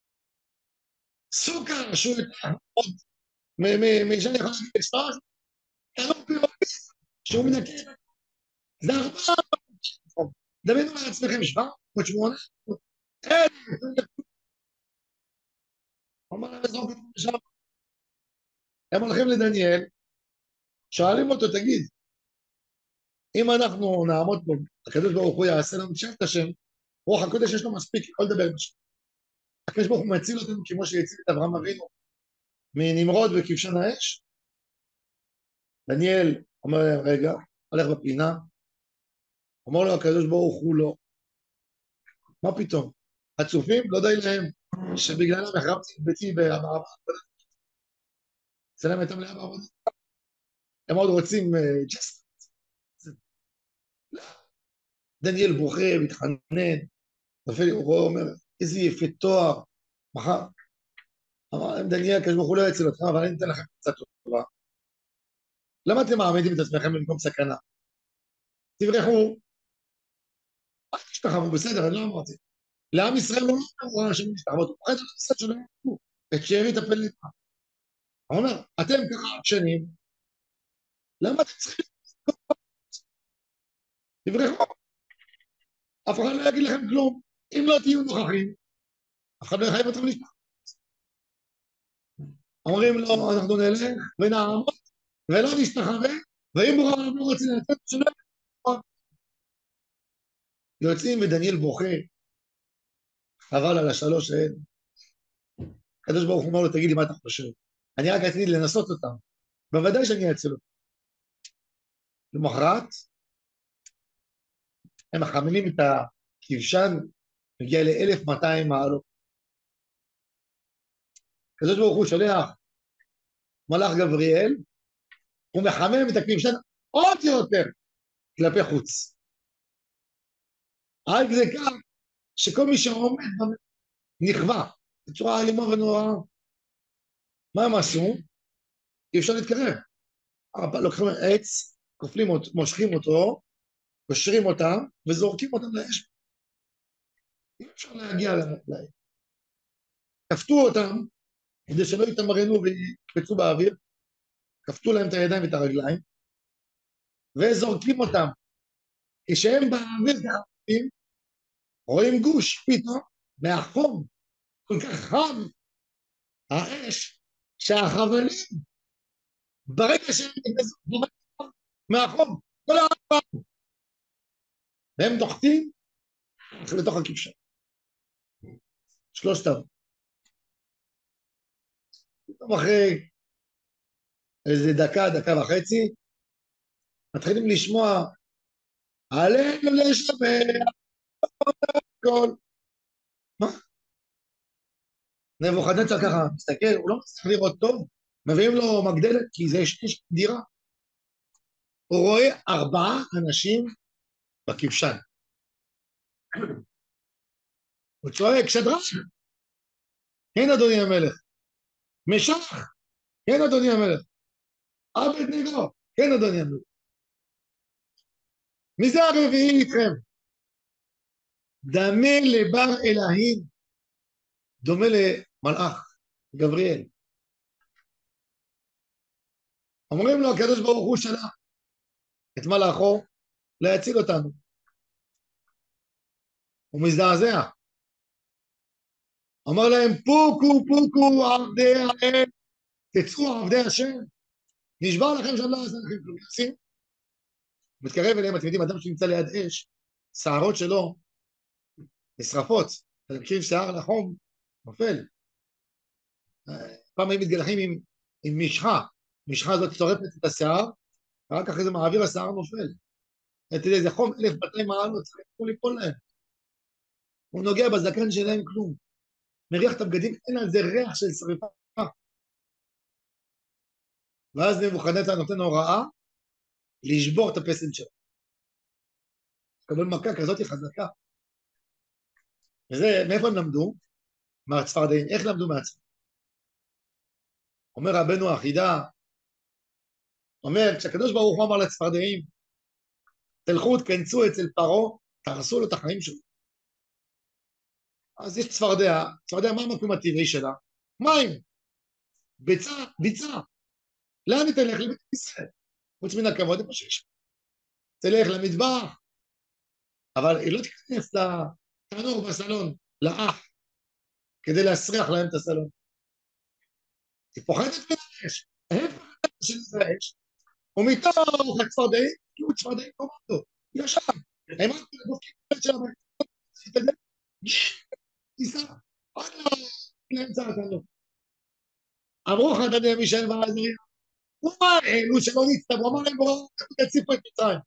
סוכר, שהוא עוד, שאני יכול להגיד אקסטאז, תנור פירוטיס, שהוא מנקה. זה 400. דמיינו לעצמכם 700, 800, הם הולכים לדניאל, שואלים אותו, תגיד, אם אנחנו נעמוד פה, הקדוש ברוך הוא יעשה לנו שם את השם, רוח הקודש יש לו מספיק, יכול לדבר עם השם. הקדוש ברוך הוא מציל אותנו כמו שהציל את אברהם אבינו מנמרוד וכבשן האש. דניאל אומר להם, רגע, הולך בפינה, אומר לו הקדוש ברוך הוא לא. מה פתאום? הצופים, לא די להם, שבגללם החרבתי את ביתי במערב. צלם את המלאה בעבודה. הם עוד רוצים ג'סט. דניאל בוכה, מתחנן, הוא אומר, איזה יפה תואר, מחר. אמר להם, דניאל, הקדוש ברוך הוא לא יציל אותך, אבל אני אתן לכם קצת טובה. למה אתם מעמידים את עצמכם במקום סכנה? תברחו, אל תשתחוו, בסדר, אני לא אמרתי. לעם ישראל לא אמרו אנשים להשתחוות, הוא פוחד על הנושא שלא ימכו, את שארית הפליטה. הוא אומר, אתם ככה עקשנים, למה אתם צריכים? תברחו. אף אחד לא יגיד לכם כלום. אם לא תהיו נוכחים, אף אחד לא יחייב אתכם לשמוע. אומרים לו, אנחנו נלך ונעמוד ולא נשתחווה, ואם בורא העולם לא רוצים לתת, שלא יחייב. יוצאים ודניאל בוכה, חבל על 3 האלה. הקדוש ברוך הוא אומר לו, תגיד לי מה אתה חושב? אני רק רציתי לנסות אותם. בוודאי שאני אציל אותם. למחרת, הם מחממים את הכבשן, מגיע ל-1200 מעלות. הקדוש ברוך הוא שולח מלאך גבריאל, הוא מחמם את הכבשן עוד יותר כלפי חוץ. רק זה כך שכל מי שעומד נכווה בצורה אלימה ונוראה. מה הם עשו? אי אפשר להתקרב. לוקחים עץ, כופלים אותו, מושכים אותו, קושרים אותם וזורקים אותם לאש. אי אפשר להגיע לעץ. כפתו אותם כדי שלא יתמרנו ויקפצו באוויר, כפתו להם את הידיים ואת הרגליים וזורקים אותם. כשהם באוויר כחפים, רואים גוש פתאום מהחום, כל כך חם האש, שהחבלים ברגע שהם נכנסו מהחום, כל העם, והם דוחתים לתוך הכבשן. שלושתם. פתאום אחרי איזה דקה, דקה וחצי, מתחילים לשמוע עלינו לשמר הכל. מה? נבוכדנצר ככה מסתכל, הוא לא מצליח לראות טוב, מביאים לו מגדלת, כי זה יש דירה. הוא רואה 4 אנשים בכבשן. הוא צועק, שדרן, כן אדוני המלך. משח, כן אדוני המלך. אבדנגו, כן אדוני המלך. מי זה הרביעי איתכם? דמה לבר אלוהים, דומה למלאך, גבריאל. אומרים לו, הקדוש ברוך הוא שלח את מלאכו להציל אותנו. הוא מזדעזע. אומר להם, פוקו, פוקו, עבדי האל, תצאו עבדי השם. נשבע לכם שאני לא אעשה לכם כלום. יוצאים, מתקרב אליהם, אתם יודעים, אדם שנמצא ליד אש, שערות שלו נשרפות. אתה מכיר שער לחום, נופל. פעם היו מתגלחים עם משחה. משחה הזאת צורפת את השיער, ורק אחרי זה מעביר השיער נופל. תראה, זה חום 1200 מעלות, צריך ליפול להם. הוא נוגע בזקן שלהם כלום. מריח את הבגדים, אין על זה ריח של שריפה. ואז נבוכדנצר נותן הוראה לשבור את הפסל שלו. קבל מכה כזאת חזקה. וזה, מאיפה הם למדו? מהצפרדעים. איך למדו מהצפרדעים? אומר רבנו החידה, אומר, כשהקדוש ברוך הוא אמר לצפרדעים, תלכו, תכנסו אצל פרעה, תהרסו לו את החיים שלו. אז יש צפרדע, צפרדע, מה המקום הטבעי שלה? מים, ביצה. לאן היא תלך? לבית ישראל. חוץ מן הכבוד, מה שיש. תלך למטבח, אבל היא לא תיכנס לתנור בסלון, לאח, כדי להסריח להם את הסלון. היא פוחדת מהאש. הם פוחדת של האש, ומתוך הצפרדעים, תהיו צפרדעים קומנדו, ישר. הם רק דופקים את של הבית, תיסע, עד לאמצע התנור. אמרו לך, תדע מישל ועזריה, הוא אמר, אלו שלא נצטברו, אמר להם, בואו, תציפו את מצרים.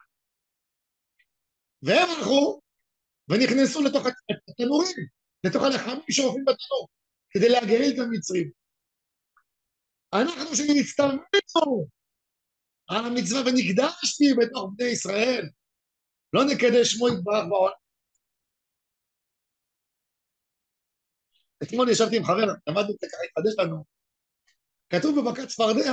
והם הלכו, ונכנסו לתוך התנורים, לתוך הלחמים שעופים בתנור, כדי להגריל את המצרים. אנחנו שנצטווינו על המצווה ונקדשתי בתוך בני ישראל, לא נקדש שמו יתברך בעולם. אתמול ישבתי עם חבר, למדנו את זה ככה, התחדש לנו. כתוב בברכת צפרדע,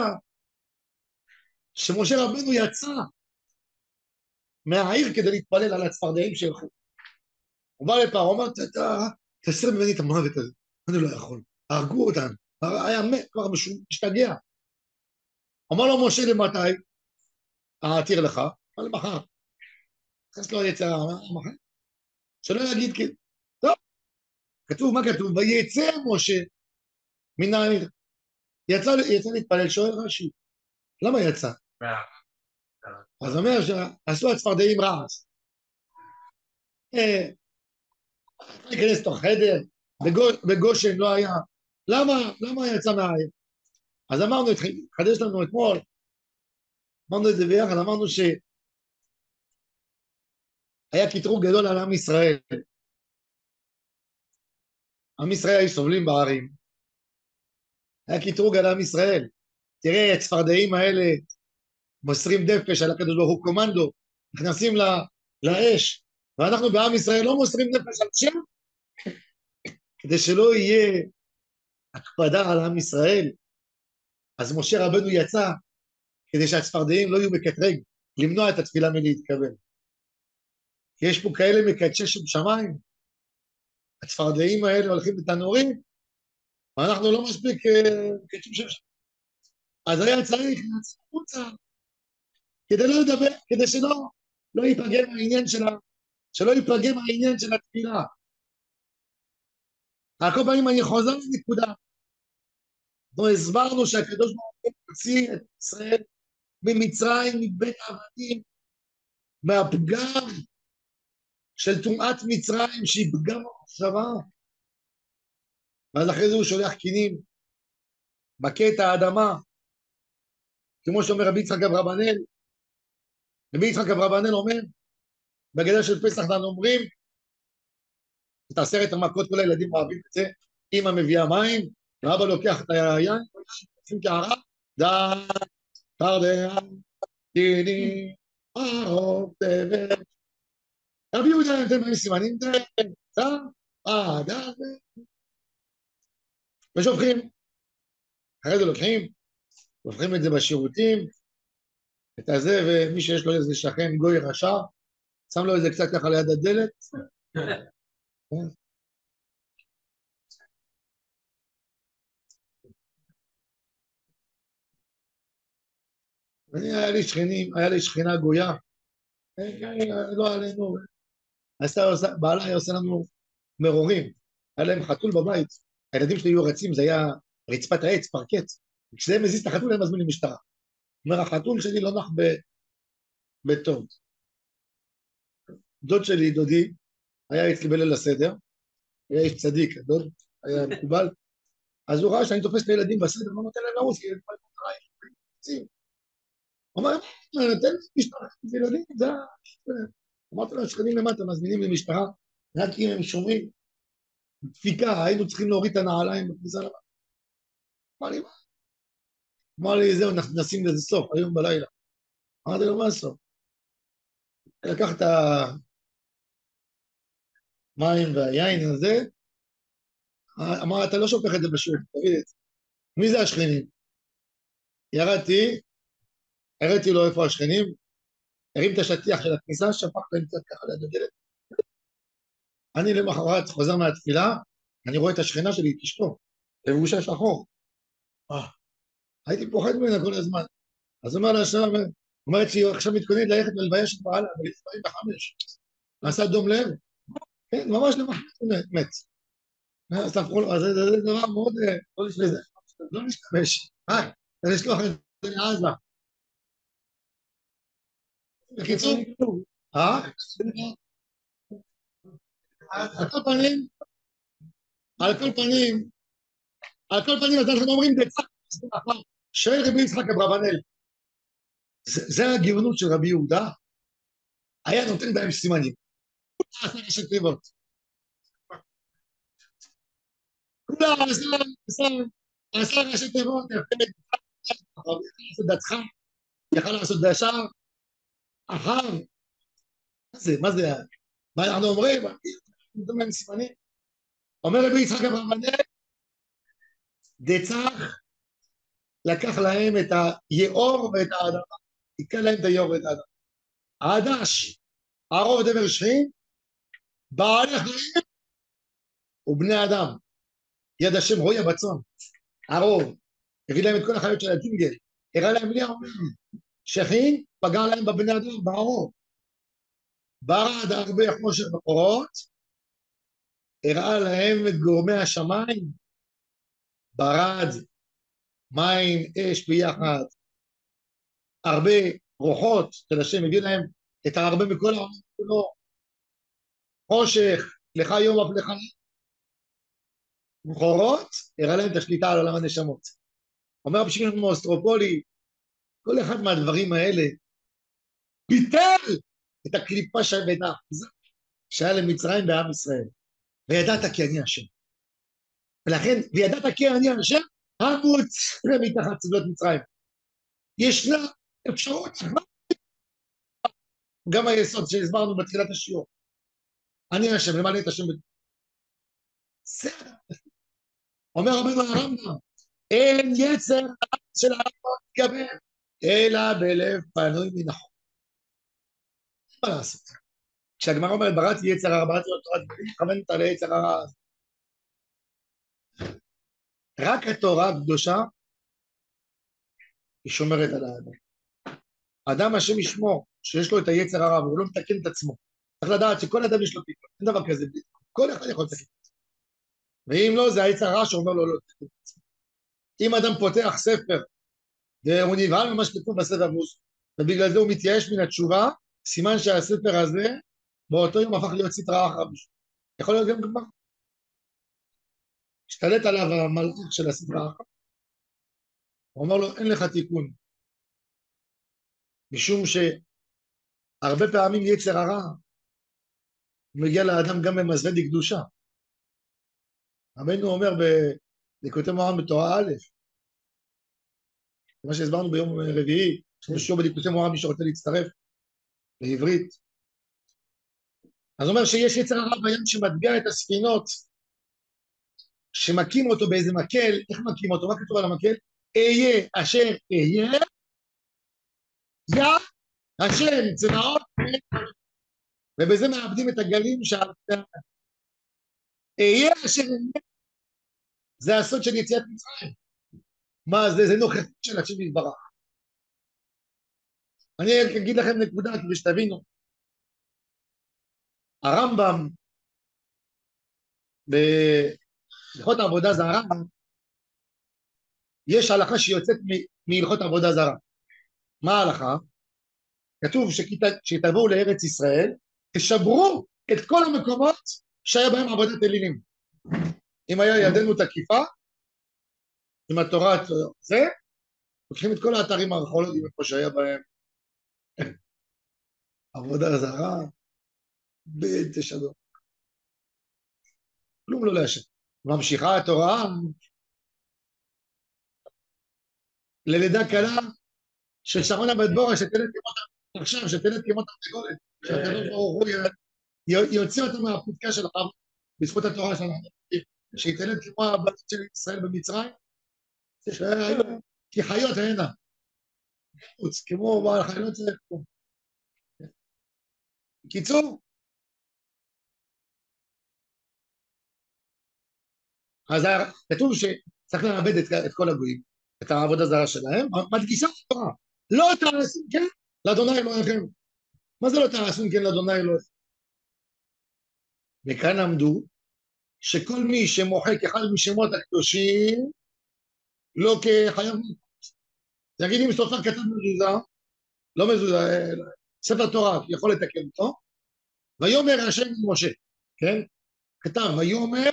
שמשה רבנו יצא מהעיר כדי להתפלל על הצפרדעים שהלכו. הוא בא לפרעה, הוא אומר, תסיר ממני את המוות הזה, אני לא יכול, הרגו אותנו, היה מת, כבר משתגע. אמר לו משה למתי, העתיר לך, אבל מחר. נכנס לו יצא, מחר. שלא יגיד כאילו, טוב, כתוב, מה כתוב? ויצא משה מן העיר. יצא להתפלל, שואל רש"י, למה יצא? אז אומר שעשו הצפרדעים רעש. להיכנס תוך חדר, בגושן לא היה. למה יצא מהעיר? אז אמרנו, חדש לנו אתמול, אמרנו את זה ביחד, אמרנו שהיה קטרוג גדול על עם ישראל. עם ישראל היו סובלים בערים, היה קטרוג על עם ישראל. תראה, הצפרדעים האלה מוסרים דפש על הקדוש ברוך הוא, קומנדו, נכנסים לאש, ואנחנו בעם ישראל לא מוסרים דפש על שם, כדי שלא יהיה הקפדה על עם ישראל. אז משה רבנו יצא, כדי שהצפרדעים לא יהיו מקטרג, למנוע את התפילה מלהתקבל. כי יש פה כאלה מקדשי שם שמיים, הצפרדעים האלה הולכים בתנורים, ואנחנו לא מספיק מקדשים שם שמיים. אז היה צריך לצאת החוצה, כדי לא לדבר, כדי שלא ייפגם העניין שלא ייפגם העניין של התפילה. על כל פעמים אני חוזר לנקודה. אנחנו הסברנו שהקדוש ברוך הוא הוציא את ישראל ממצרים, מבית העבדים, מהפגם של טומאת מצרים, שהיא פגם המחשבה. ואז אחרי זה הוא שולח קינים, מכה את האדמה, כמו שאומר רבי יצחק אברבנאל. רבי יצחק אברבנאל אומר, בגדה של פסח אנחנו אומרים, את 10 המכות, כל הילדים אוהבים את זה, אמא מביאה מים, ואבא לוקח את היין, עושים קערה, דה, תרדיה, דיני, ארוך, תבל. רבי יהודה נותן בהם סימנים, דה, ושופכים. אחרי זה לוקחים את זה בשירותים, את הזה, ומי שיש לו איזה שכן גוי רשע, שם לו איזה קצת ככה ליד הדלת. היה לי שכנה גויה, לא עלינו, בעלה היה עושה לנו מרורים, היה להם חתול בבית, הילדים שלי היו רצים, זה היה רצפת העץ, פרקט, כשזה מזיז את החתול הם מזמינים משטרה. אומר, החתול שלי לא נח בטוב. דוד שלי, דודי, היה אצלי בליל הסדר, היה איש צדיק, דוד, היה מקובל, אז הוא ראה שאני תופס את הילדים בסדר, לא נותן להם לרוץ, כי הם רוצים. הוא אמר, תן לי משטרה, זה ילדים, זה... אמרתי לו, השכנים למטה, מזמינים לי משטרה, רק אם הם שומעים, דפיקה, היינו צריכים להוריד את הנעליים בכניסה לבית. אמר לי, זהו, נשים לזה סוף, היום בלילה. אמרתי לו, מה הסוף? לקח את המים והיין הזה, אמר, אתה לא שופך את זה בשוק, תגיד את זה. מי זה השכנים? ירדתי, הראיתי לו איפה השכנים, הרים את השטיח של הכניסה, שפך להם קצת ככה ליד הדלת. אני למחרת חוזר מהתפילה, אני רואה את השכנה שלי, את אשתו, לבושה שחור. הייתי פוחד ממנה כל הזמן. אז אומר לה, אומרת שהיא עכשיו מתכוננת ללכת ללוויה של בעלה, ב-25. נעשה דום לב, כן, ממש למחרת מת. אז זה דבר מאוד, לא להשתמש. אני אשלוח את זה לעזה. בקיצור, על כל פנים, אז אנחנו אומרים, שואל רבי יצחק אברבנאל, זה הגאונות של רבי יהודה, היה נותן בהם סימנים. עשה ראשי תיבות. כולה עשה ראשי תיבות, יכול לעשות דתך, יכול לעשות דשאר, אחר, מה זה, מה אנחנו אומרים? נותן בהם סימנים. אומר רבי יצחק אברבנאל, דצח לקח להם את היאור ואת האדמה, יקל להם את היאור ואת האדמה. העדש, הרוב דבר שכין, בעלי חיים ובני אדם. יד השם רואי הבצון, הרוב, הביא להם את כל החיות של הג'ונגל, הראה להם בלי העולם, שכין פגע להם בבני אדם, בערוב. ברד הרבה חושך בחורות, הראה להם את גורמי השמיים, ברד, מים, אש ביחד, הרבה רוחות של השם, הביא להם את הרבה מכל העולם כולו, חושך, לך יום אף לך, בחורות, הראה להם את השליטה על עולם הנשמות. אומר רבי שמעון מאוסטרופולי, כל אחד מהדברים האלה ביטל את הקליפה ואת האחיזה שהיה למצרים בעם ישראל. וידעת כי אני השם. ולכן, וידעת כי אני השם, המוצא מתחת סבלות מצרים. ישנה אפשרות, גם היסוד שהסברנו בתחילת השיעור. אני השם, למעלה את השם. אומר רבנו הרמב"ם, אין יצר של הרמב"ם מתכוון, אלא בלב פנוי מן החוק. מה לעשות? כשהגמרא אומרת, בראתי יצר הרע, בראתי לו תורת בנים, מכוונת על היצר הרע הזה. רק התורה הקדושה היא שומרת על האדם. האדם השם ישמור, שיש לו את היצר הרע, והוא לא מתקן את עצמו. צריך לדעת שכל אדם יש לו תקן, אין דבר כזה, כל אחד יכול לתקן. ואם לא, זה היצר הרע שאומר לו לא תקן את עצמו. אם אדם פותח ספר, והוא נבהל ממה שכתוב בספר, ובגלל זה הוא מתייאש מן התשובה, סימן שהספר הזה, באותו יום הפך להיות סטרא אחרא בשביל. יכול להיות גם גמר. השתלט עליו המלאך של הסטרא אחרא, הוא אומר לו, אין לך תיקון. משום שהרבה פעמים יצר הרע, הוא מגיע לאדם גם במזווה דקדושה. רבנו אומר בליקוטי מוהר"ן בתורה א', מה שהסברנו ביום רביעי, שיעור בליקוטי מוהר"ן מי שרוצה להצטרף בעברית. אז הוא אומר שיש יצר הרע בים שמטביע את הספינות, שמקים אותו באיזה מקל, איך מקים אותו? מה כתוב על המקל? אהיה אשר אהיה, יא השם צבאות, ובזה מאבדים את הגלים שעל אהיה אשר אהיה, זה הסוד של יציאת מצרים. מה זה? זה נוכחות של השם יתברך. אני אגיד לכם נקודה כדי שתבינו. הרמב"ם בהלכות עבודה זרה, יש הלכה שיוצאת מהלכות עבודה זרה. מה ההלכה? כתוב שכשתבואו לארץ ישראל, תשברו את כל המקומות שהיה בהם עבודת אלילים. אם היה ידנו תקיפה, עם התורה זה, לוקחים את כל האתרים הארכיאולוגיים איפה שהיה בהם עבודה זרה, בתשדור. כלום לא להשם. ממשיכה התורה ללידה קלה של שרונה בדבורה שתלד כמות עכשיו, שתלד כמות תרנגולת, שהקדוש ברוך הוא יוציא אותה מהפתקה של החב בזכות התורה שלנו, שהיא תלד כמו הבת של ישראל במצרים, כי חיות הנה, כמו בעל חיות זה כמו. בקיצור, אז כתוב שצריך לאבד את כל הגויים, את העבודה הזרה שלהם, מדגישה התורה, לא תעשו כן לאדוני אלוהיכם. מה זה לא תעשו כן לאדוני אלוהיכם? וכאן עמדו שכל מי שמוחק אחד משמות הקדושים, לא כחייב מות. תגיד אם סופר כתב מזוזה, לא מזוזה, ספר תורה, יכול לתקן אותו, ויאמר השם עם משה, כן? כתב ויאמר,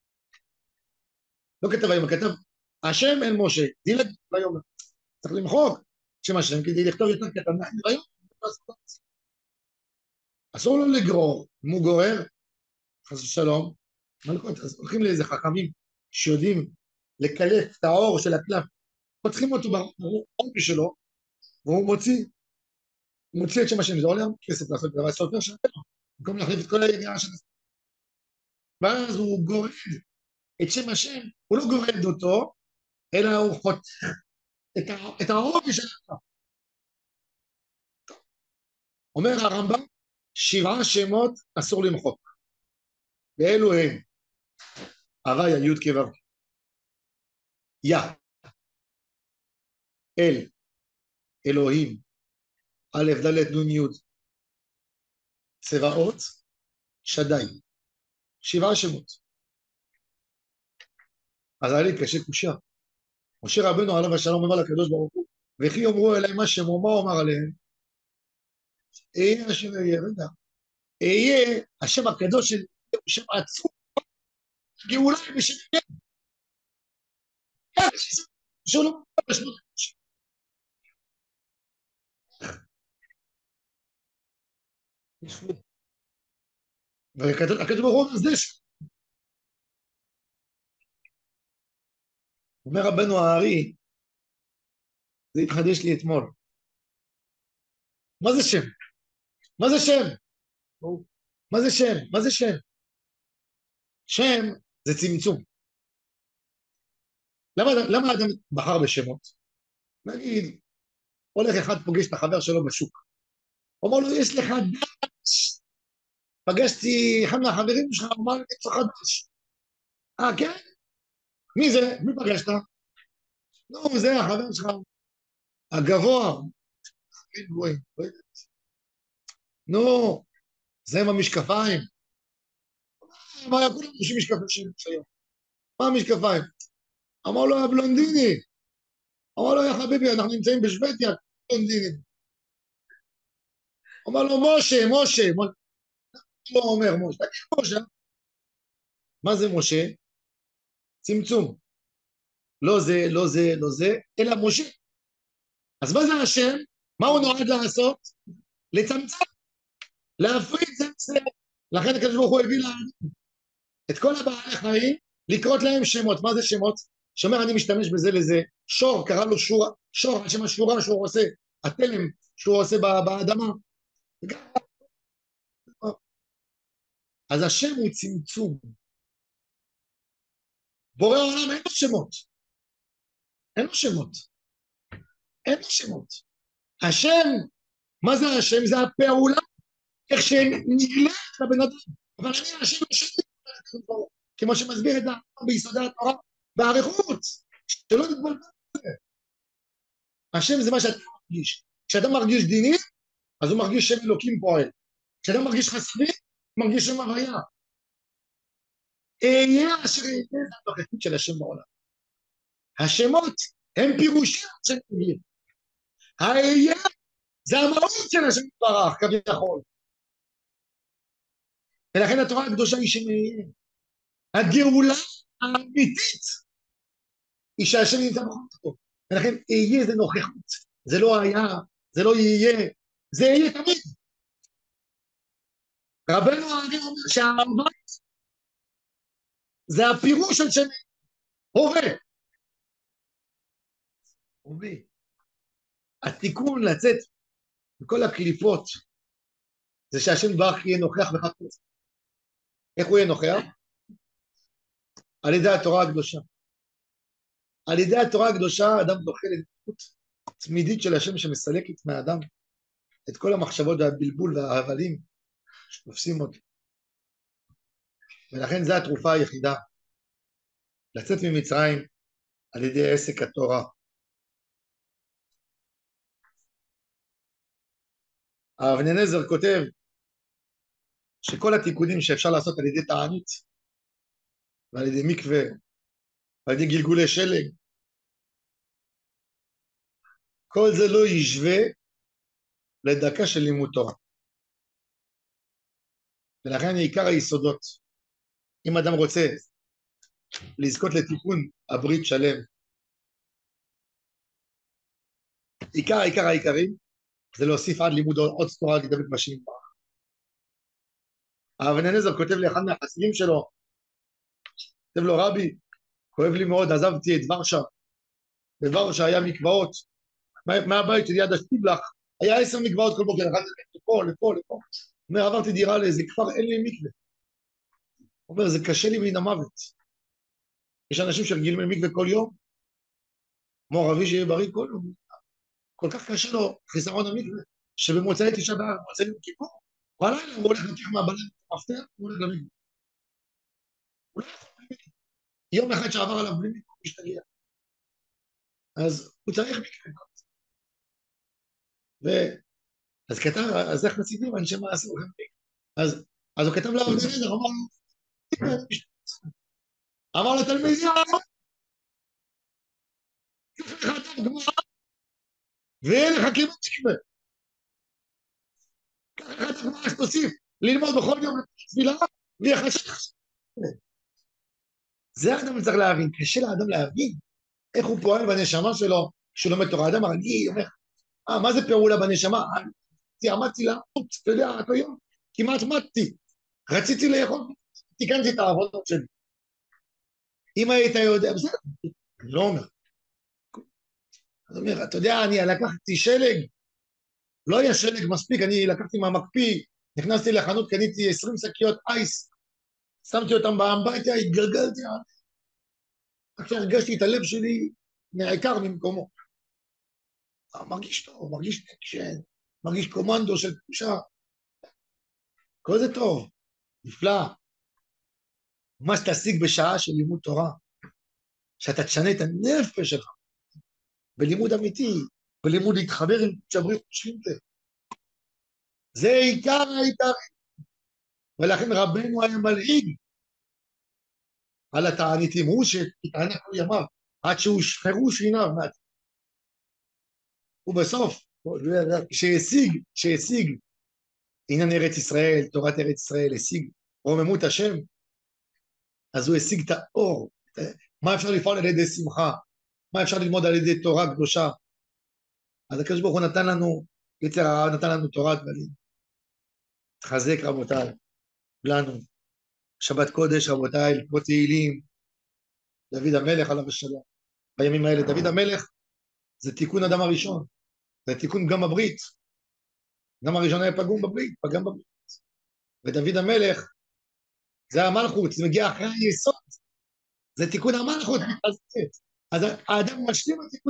לא כתב ויאמר, כתב השם אל משה, דילג ויאמר, צריך למחוק שם השם כדי לכתוב יותר קטן, ויאמר, אסור לו לגרור, אם הוא גורר, חס ושלום, אז הולכים לאיזה חכמים שיודעים לקלף את האור של הקלף, פותחים אותו באור שלו, והוא מוציא את שם השם, זה עולה כסף לעשות דבר, סופר שלנו, במקום להחליף את כל הידיעה של הסופר. ואז הוא גורד את שם השם, הוא לא גורד אותו, אלא הוא חותך את האור של הקלף. אומר הרמב"ם, 7 שמות אסור למחוק. ואלו הם, הוויה י' כו' יא, אל, אלוהים, א' ד' נ' י', צבאות, שדי. 7 שמות. אז היה לי קשה קושייה. משה רבנו עליו השלום אמר לקדוש ברוך הוא, וכי יאמרו אליהם מה שמו, מה הוא אמר עליהם? אהיה השם אהיה, רגע. אהיה השם הקדוש של שם עצום, גאולה בשם אהיה. שהוא לא מוכן לשנות את השם. והקדוש ברוך הוא אומר, זה שם. אומר רבנו הארי, זה התחדש לי אתמול. מה זה שם? מה זה שם? מה זה שם? מה זה שם? שם זה צמצום. למה האדם בחר בשמות? נגיד, הולך אחד פוגש את החבר שלו בשוק. אומר לו, יש לך דש. פגשתי אחד מהחברים שלך, אמר לי, יש לך דש. כן? מי זה? מי פגשת? לא, זה החבר שלך. הגבוה. נו, זה עם המשקפיים. מה היה כולם חושבים משקפיים היום? מה המשקפיים? אמר לו, הבלונדיני. אמר לו, יא חביבי, אנחנו נמצאים בשוודיה, בלונדינים. אמר לו, משה, משה. לא אומר משה. תגיד משה. מה זה משה? צמצום. לא זה, לא זה, לא זה, אלא משה. אז מה זה השם? מה הוא נועד לעשות? לצמצם. להפריד צמצם. לכן הקדוש ברוך הוא הביא לנו את כל הבעלי חיים, לקרות להם שמות. מה זה שמות? שאומר, אני משתמש בזה לזה. שור, קרא לו שורה. שור, על שם השורה שהוא עושה. התלם שהוא עושה באדמה. אז השם הוא צמצום. בורא העולם אין לו שמות. אין לו שמות. אין לו שמות. השם, מה זה השם? זה הפעולה, איך שנגלת לבן אדם. אבל אני השם השם, כמו שמסביר את זה ביסודי התורה, באריכות, שלא תתבלבל. השם זה מה שאתה מרגיש. כשאתה מרגיש דינים, אז הוא מרגיש שם אלוקים פועל. כשאתה מרגיש חסדים, מרגיש שם הוויה. אהיה אשר יהיה, זה הנוכחות של השם בעולם. השמות הם פירושים של תגיד. האהיה זה המהות של השם יתברך, כביכול. ולכן התורה הקדושה היא שם אהיה. הגאולה האמיתית היא שהשם נמצא בכל מקום. ולכן אהיה זה נוכחות. זה לא היה, זה לא יהיה, זה יהיה תמיד. רבנו הארי אומר שהאהבה זה הפירוש של שם הווה. הווה. התיקון לצאת מכל הקליפות זה שהשם יתברך יהיה נוכח וחפץ. איך הוא יהיה נוכח? על ידי התורה הקדושה. על ידי התורה הקדושה האדם זוכה לדמות תמידית של השם שמסלקת מהאדם את כל המחשבות והבלבול וההבלים שתופסים אותו. ולכן זו התרופה היחידה, לצאת ממצרים על ידי עסק התורה. אבן עזרא כותב שכל התיקונים שאפשר לעשות על ידי תענית ועל ידי מקווה ועל ידי גלגולי שלג, כל זה לא ישווה לדקה של לימוד תורה. ולכן עיקר היסודות, אם אדם רוצה לזכות לתיקון הברית שלם, עיקר העיקרים זה להוסיף עד לימוד עוד תורה לדבק בשם יתברך. אבן עזרא כותב לאחד מהחסידים שלו, כותב לו, רבי, כואב לי מאוד, עזבתי את ורשה, בוורשה היה מקוואות, מהבית ליד השטיבלח, היה 10 מקוואות כל בוקר, לפה, לפה, לפה. אומר, עברתי דירה לאיזה כפר, אין לי מקווה. אומר, זה קשה לי מן המוות. יש אנשים שרגילים למקווה כל יום, כמו רבי שיהיה בריא כל יום. כל כך קשה לו חיסרון המקווה, שבמוצאי תשעה באב, מוצאי יום כיפור, בלילה הוא הולך לקח מהבלן את המפתח, הוא הולך למקווה. הוא לא יכול למקווה. יום אחד שעבר עליו בלי מקווה, הוא משתגע. אז הוא צריך מקווה. אז כתב, אז איך חסידים, אנשי מעשה, אז הוא כתב לאבן עזרא, אמר לתלמידים, קח לך דף גמרא, ואין לך כמעט מקווה. קח לך דף גמרא שתוסיף, ללמוד בכל יום תפילה, ויחשך. זה האדם צריך להבין, קשה לאדם להבין איך הוא פועל בנשמה שלו כשהוא לומד תורה. אדם הרגיל אומר, מה זה פעולה בנשמה? עמדתי לעמוד, אתה יודע, רק היום, כמעט מתתי, רציתי לאכול, תיקנתי את העבודות שלי. אם היית יודע, בסדר, אני לא אומר. אני אומר, אתה יודע, אני לקחתי שלג, לא היה שלג מספיק, אני לקחתי מהמקפיא, נכנסתי לחנות, קניתי 20 שקיות אייס, שמתי אותם באמבטיה, התגלגלתי, עכשיו הרגשתי את הלב שלי נעקר ממקומו. מרגיש טוב, מרגיש נקשן, מרגיש קומנדו של תחושה, כל זה טוב, נפלא. מה שתשיג בשעה של לימוד תורה, שאתה תשנה את הנפש שלך, בלימוד אמיתי, בלימוד להתחבר עם שברי חושבים, זה עיקר העיקר. ולכן רבנו היה מלעיג על התעניתים, הוא שתתענה כל ימיו, עד שהושחרו שיניו, ובסוף, שהשיג עניין ארץ ישראל, תורת ארץ ישראל, השיג רוממות השם, אז הוא השיג את האור. מה אפשר לפעול על ידי שמחה? מה אפשר ללמוד על ידי תורה קדושה? אז הקדוש ברוך הוא נתן לנו, יצר הרע נתן לנו תורת גלים. תחזק רבותיי, לנו. שבת קודש רבותיי, לקרוא תהילים, דוד המלך עליו השלום. בימים האלה דוד המלך זה תיקון אדם הראשון, זה תיקון גם הברית. אדם הראשון היה פגום בברית, פגם בברית. ודוד המלך זה המלכות, זה מגיע אחרי היסוד. זה תיקון המלכות מתחזקת. אז האדם משלים התיקון.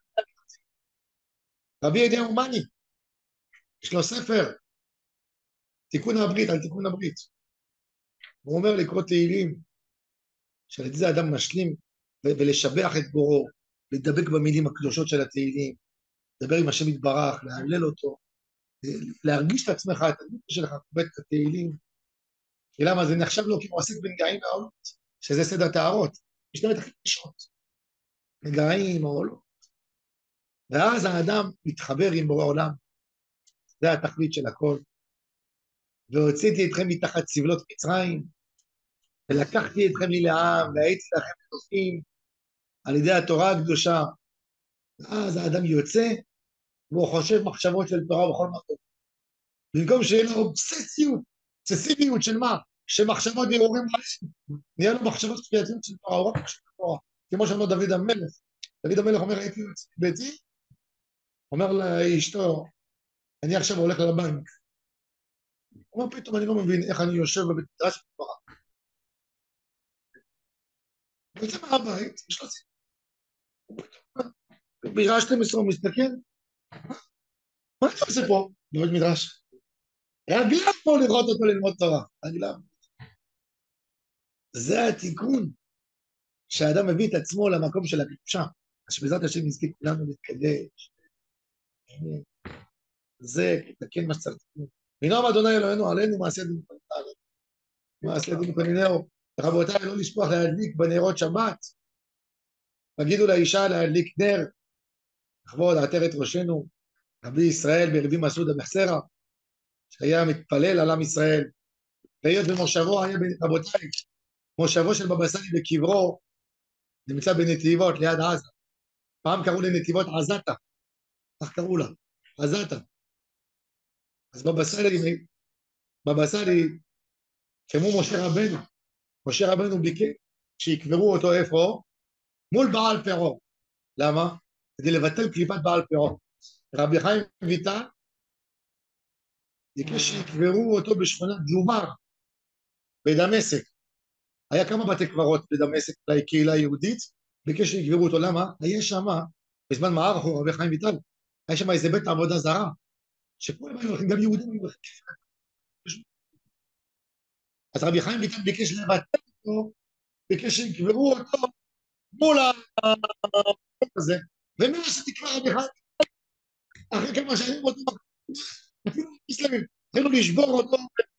רבי ידיע אומני, יש לו ספר, תיקון הברית, על תיקון הברית. הוא אומר לקרוא תהילים, שעל ידי זה האדם משלים ולשבח את בוראו, לדבק במילים הקדושות של התהילים, לדבר עם השם יתברך, להלל אותו, להרגיש את עצמך, את הדבר שלך, קובט את התהילים. למה זה נחשב לו כמו עסק בנגעים והעולות, שזה סדר טהרות, יש להם את הכי קשות, נגעים, העולות. ואז האדם מתחבר עם בורא עולם, זה התכלית של הכל. והוצאתי אתכם מתחת סבלות מצרים, ולקחתי אתכם לי לעם, והייתי לכם תופעים על ידי התורה הקדושה. ואז האדם יוצא, והוא חושב מחשבות של תורה בכל מקום. במקום שיהיה לו אובססיביות של מה? שמחשבות והרהורים נהיה לו מחשבות כפייתיות של תורה, הוא רק של תורה. כמו שאמר דוד המלך. דוד המלך אומר, הייתי יוצא ביתי, אומר לאשתו, אני עכשיו הולך לבנק. הוא אומר, פתאום אני לא מבין איך אני יושב בבית מדרש בתורה. הוא יוצא מהבית, יש לו סיפור. בירה 12 הוא מסתכל, מה אתה עושה פה? בבית מדרש. רגליו פה לראות אותו ללמוד תורה, רגליו. זה התיקון שהאדם מביא את עצמו למקום של הקדושה, אז שבעזרת השם נזכה כולנו להתקדש. זה לתקן מה שצריך. ונועם אדוני אלוהינו עלינו מעשה ידינו פנינו. מעשה ידינו פנינו. רבותיי, לא לשכוח להדליק בנרות שבת. תגידו לאישה להדליק נר, לכבוד עטרת ראשנו, רבי ישראל ברבי מסעוד המחסרה, שהיה מתפלל על עם ישראל, והיות במושבו היה, רבותיי, מושבו של בבא סאלי בקברו, נמצא בנתיבות ליד עזה. פעם קראו לנתיבות עזתה, כך קראו לה, עזתה. אז בבא סאלי, כמו משה רבנו ביקש שיקברו אותו איפה? מול בעל פרעה. למה? כדי לבטל קליפת בעל פרעה. רבי חיים ויטל ביקש שיקברו אותו בשכונת דלומר בדמשק. היה כמה בתי קברות בדמשק לקהילה היהודית, ביקש שיקברו אותו. למה? היה שם, בזמן מערך הוא רבי חיים ויטל, היה שם איזה בית עבודה זרה, שכולם היו הולכים, גם יהודים היו הולכים. אז רבי חיים ויטל ביקש לבטל אותו, ביקש שיקברו אותו מול הזה, ומאז שתקרא רבי חיים, אחרי כמה שנים אותו, אפילו מוסלמים, התחילו לשבור אותו,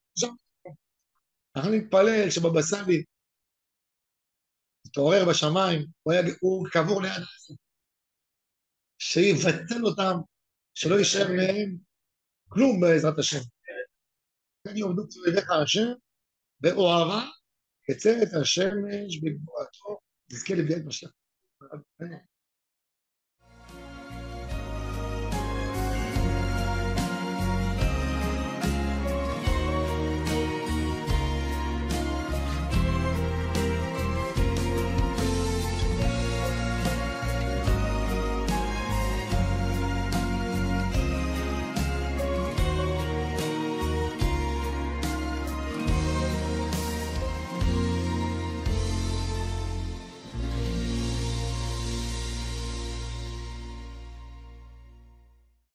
אנחנו נתפלל שבבא סאלי התעורר בשמיים, הוא קבור ליד הזה, שיבטל אותם, שלא יישאר מהם כלום בעזרת השם. כאן יעמדו צבאיך השם, באוהבה, יצא את השמש בגבורתו, נזכה לבית משיח.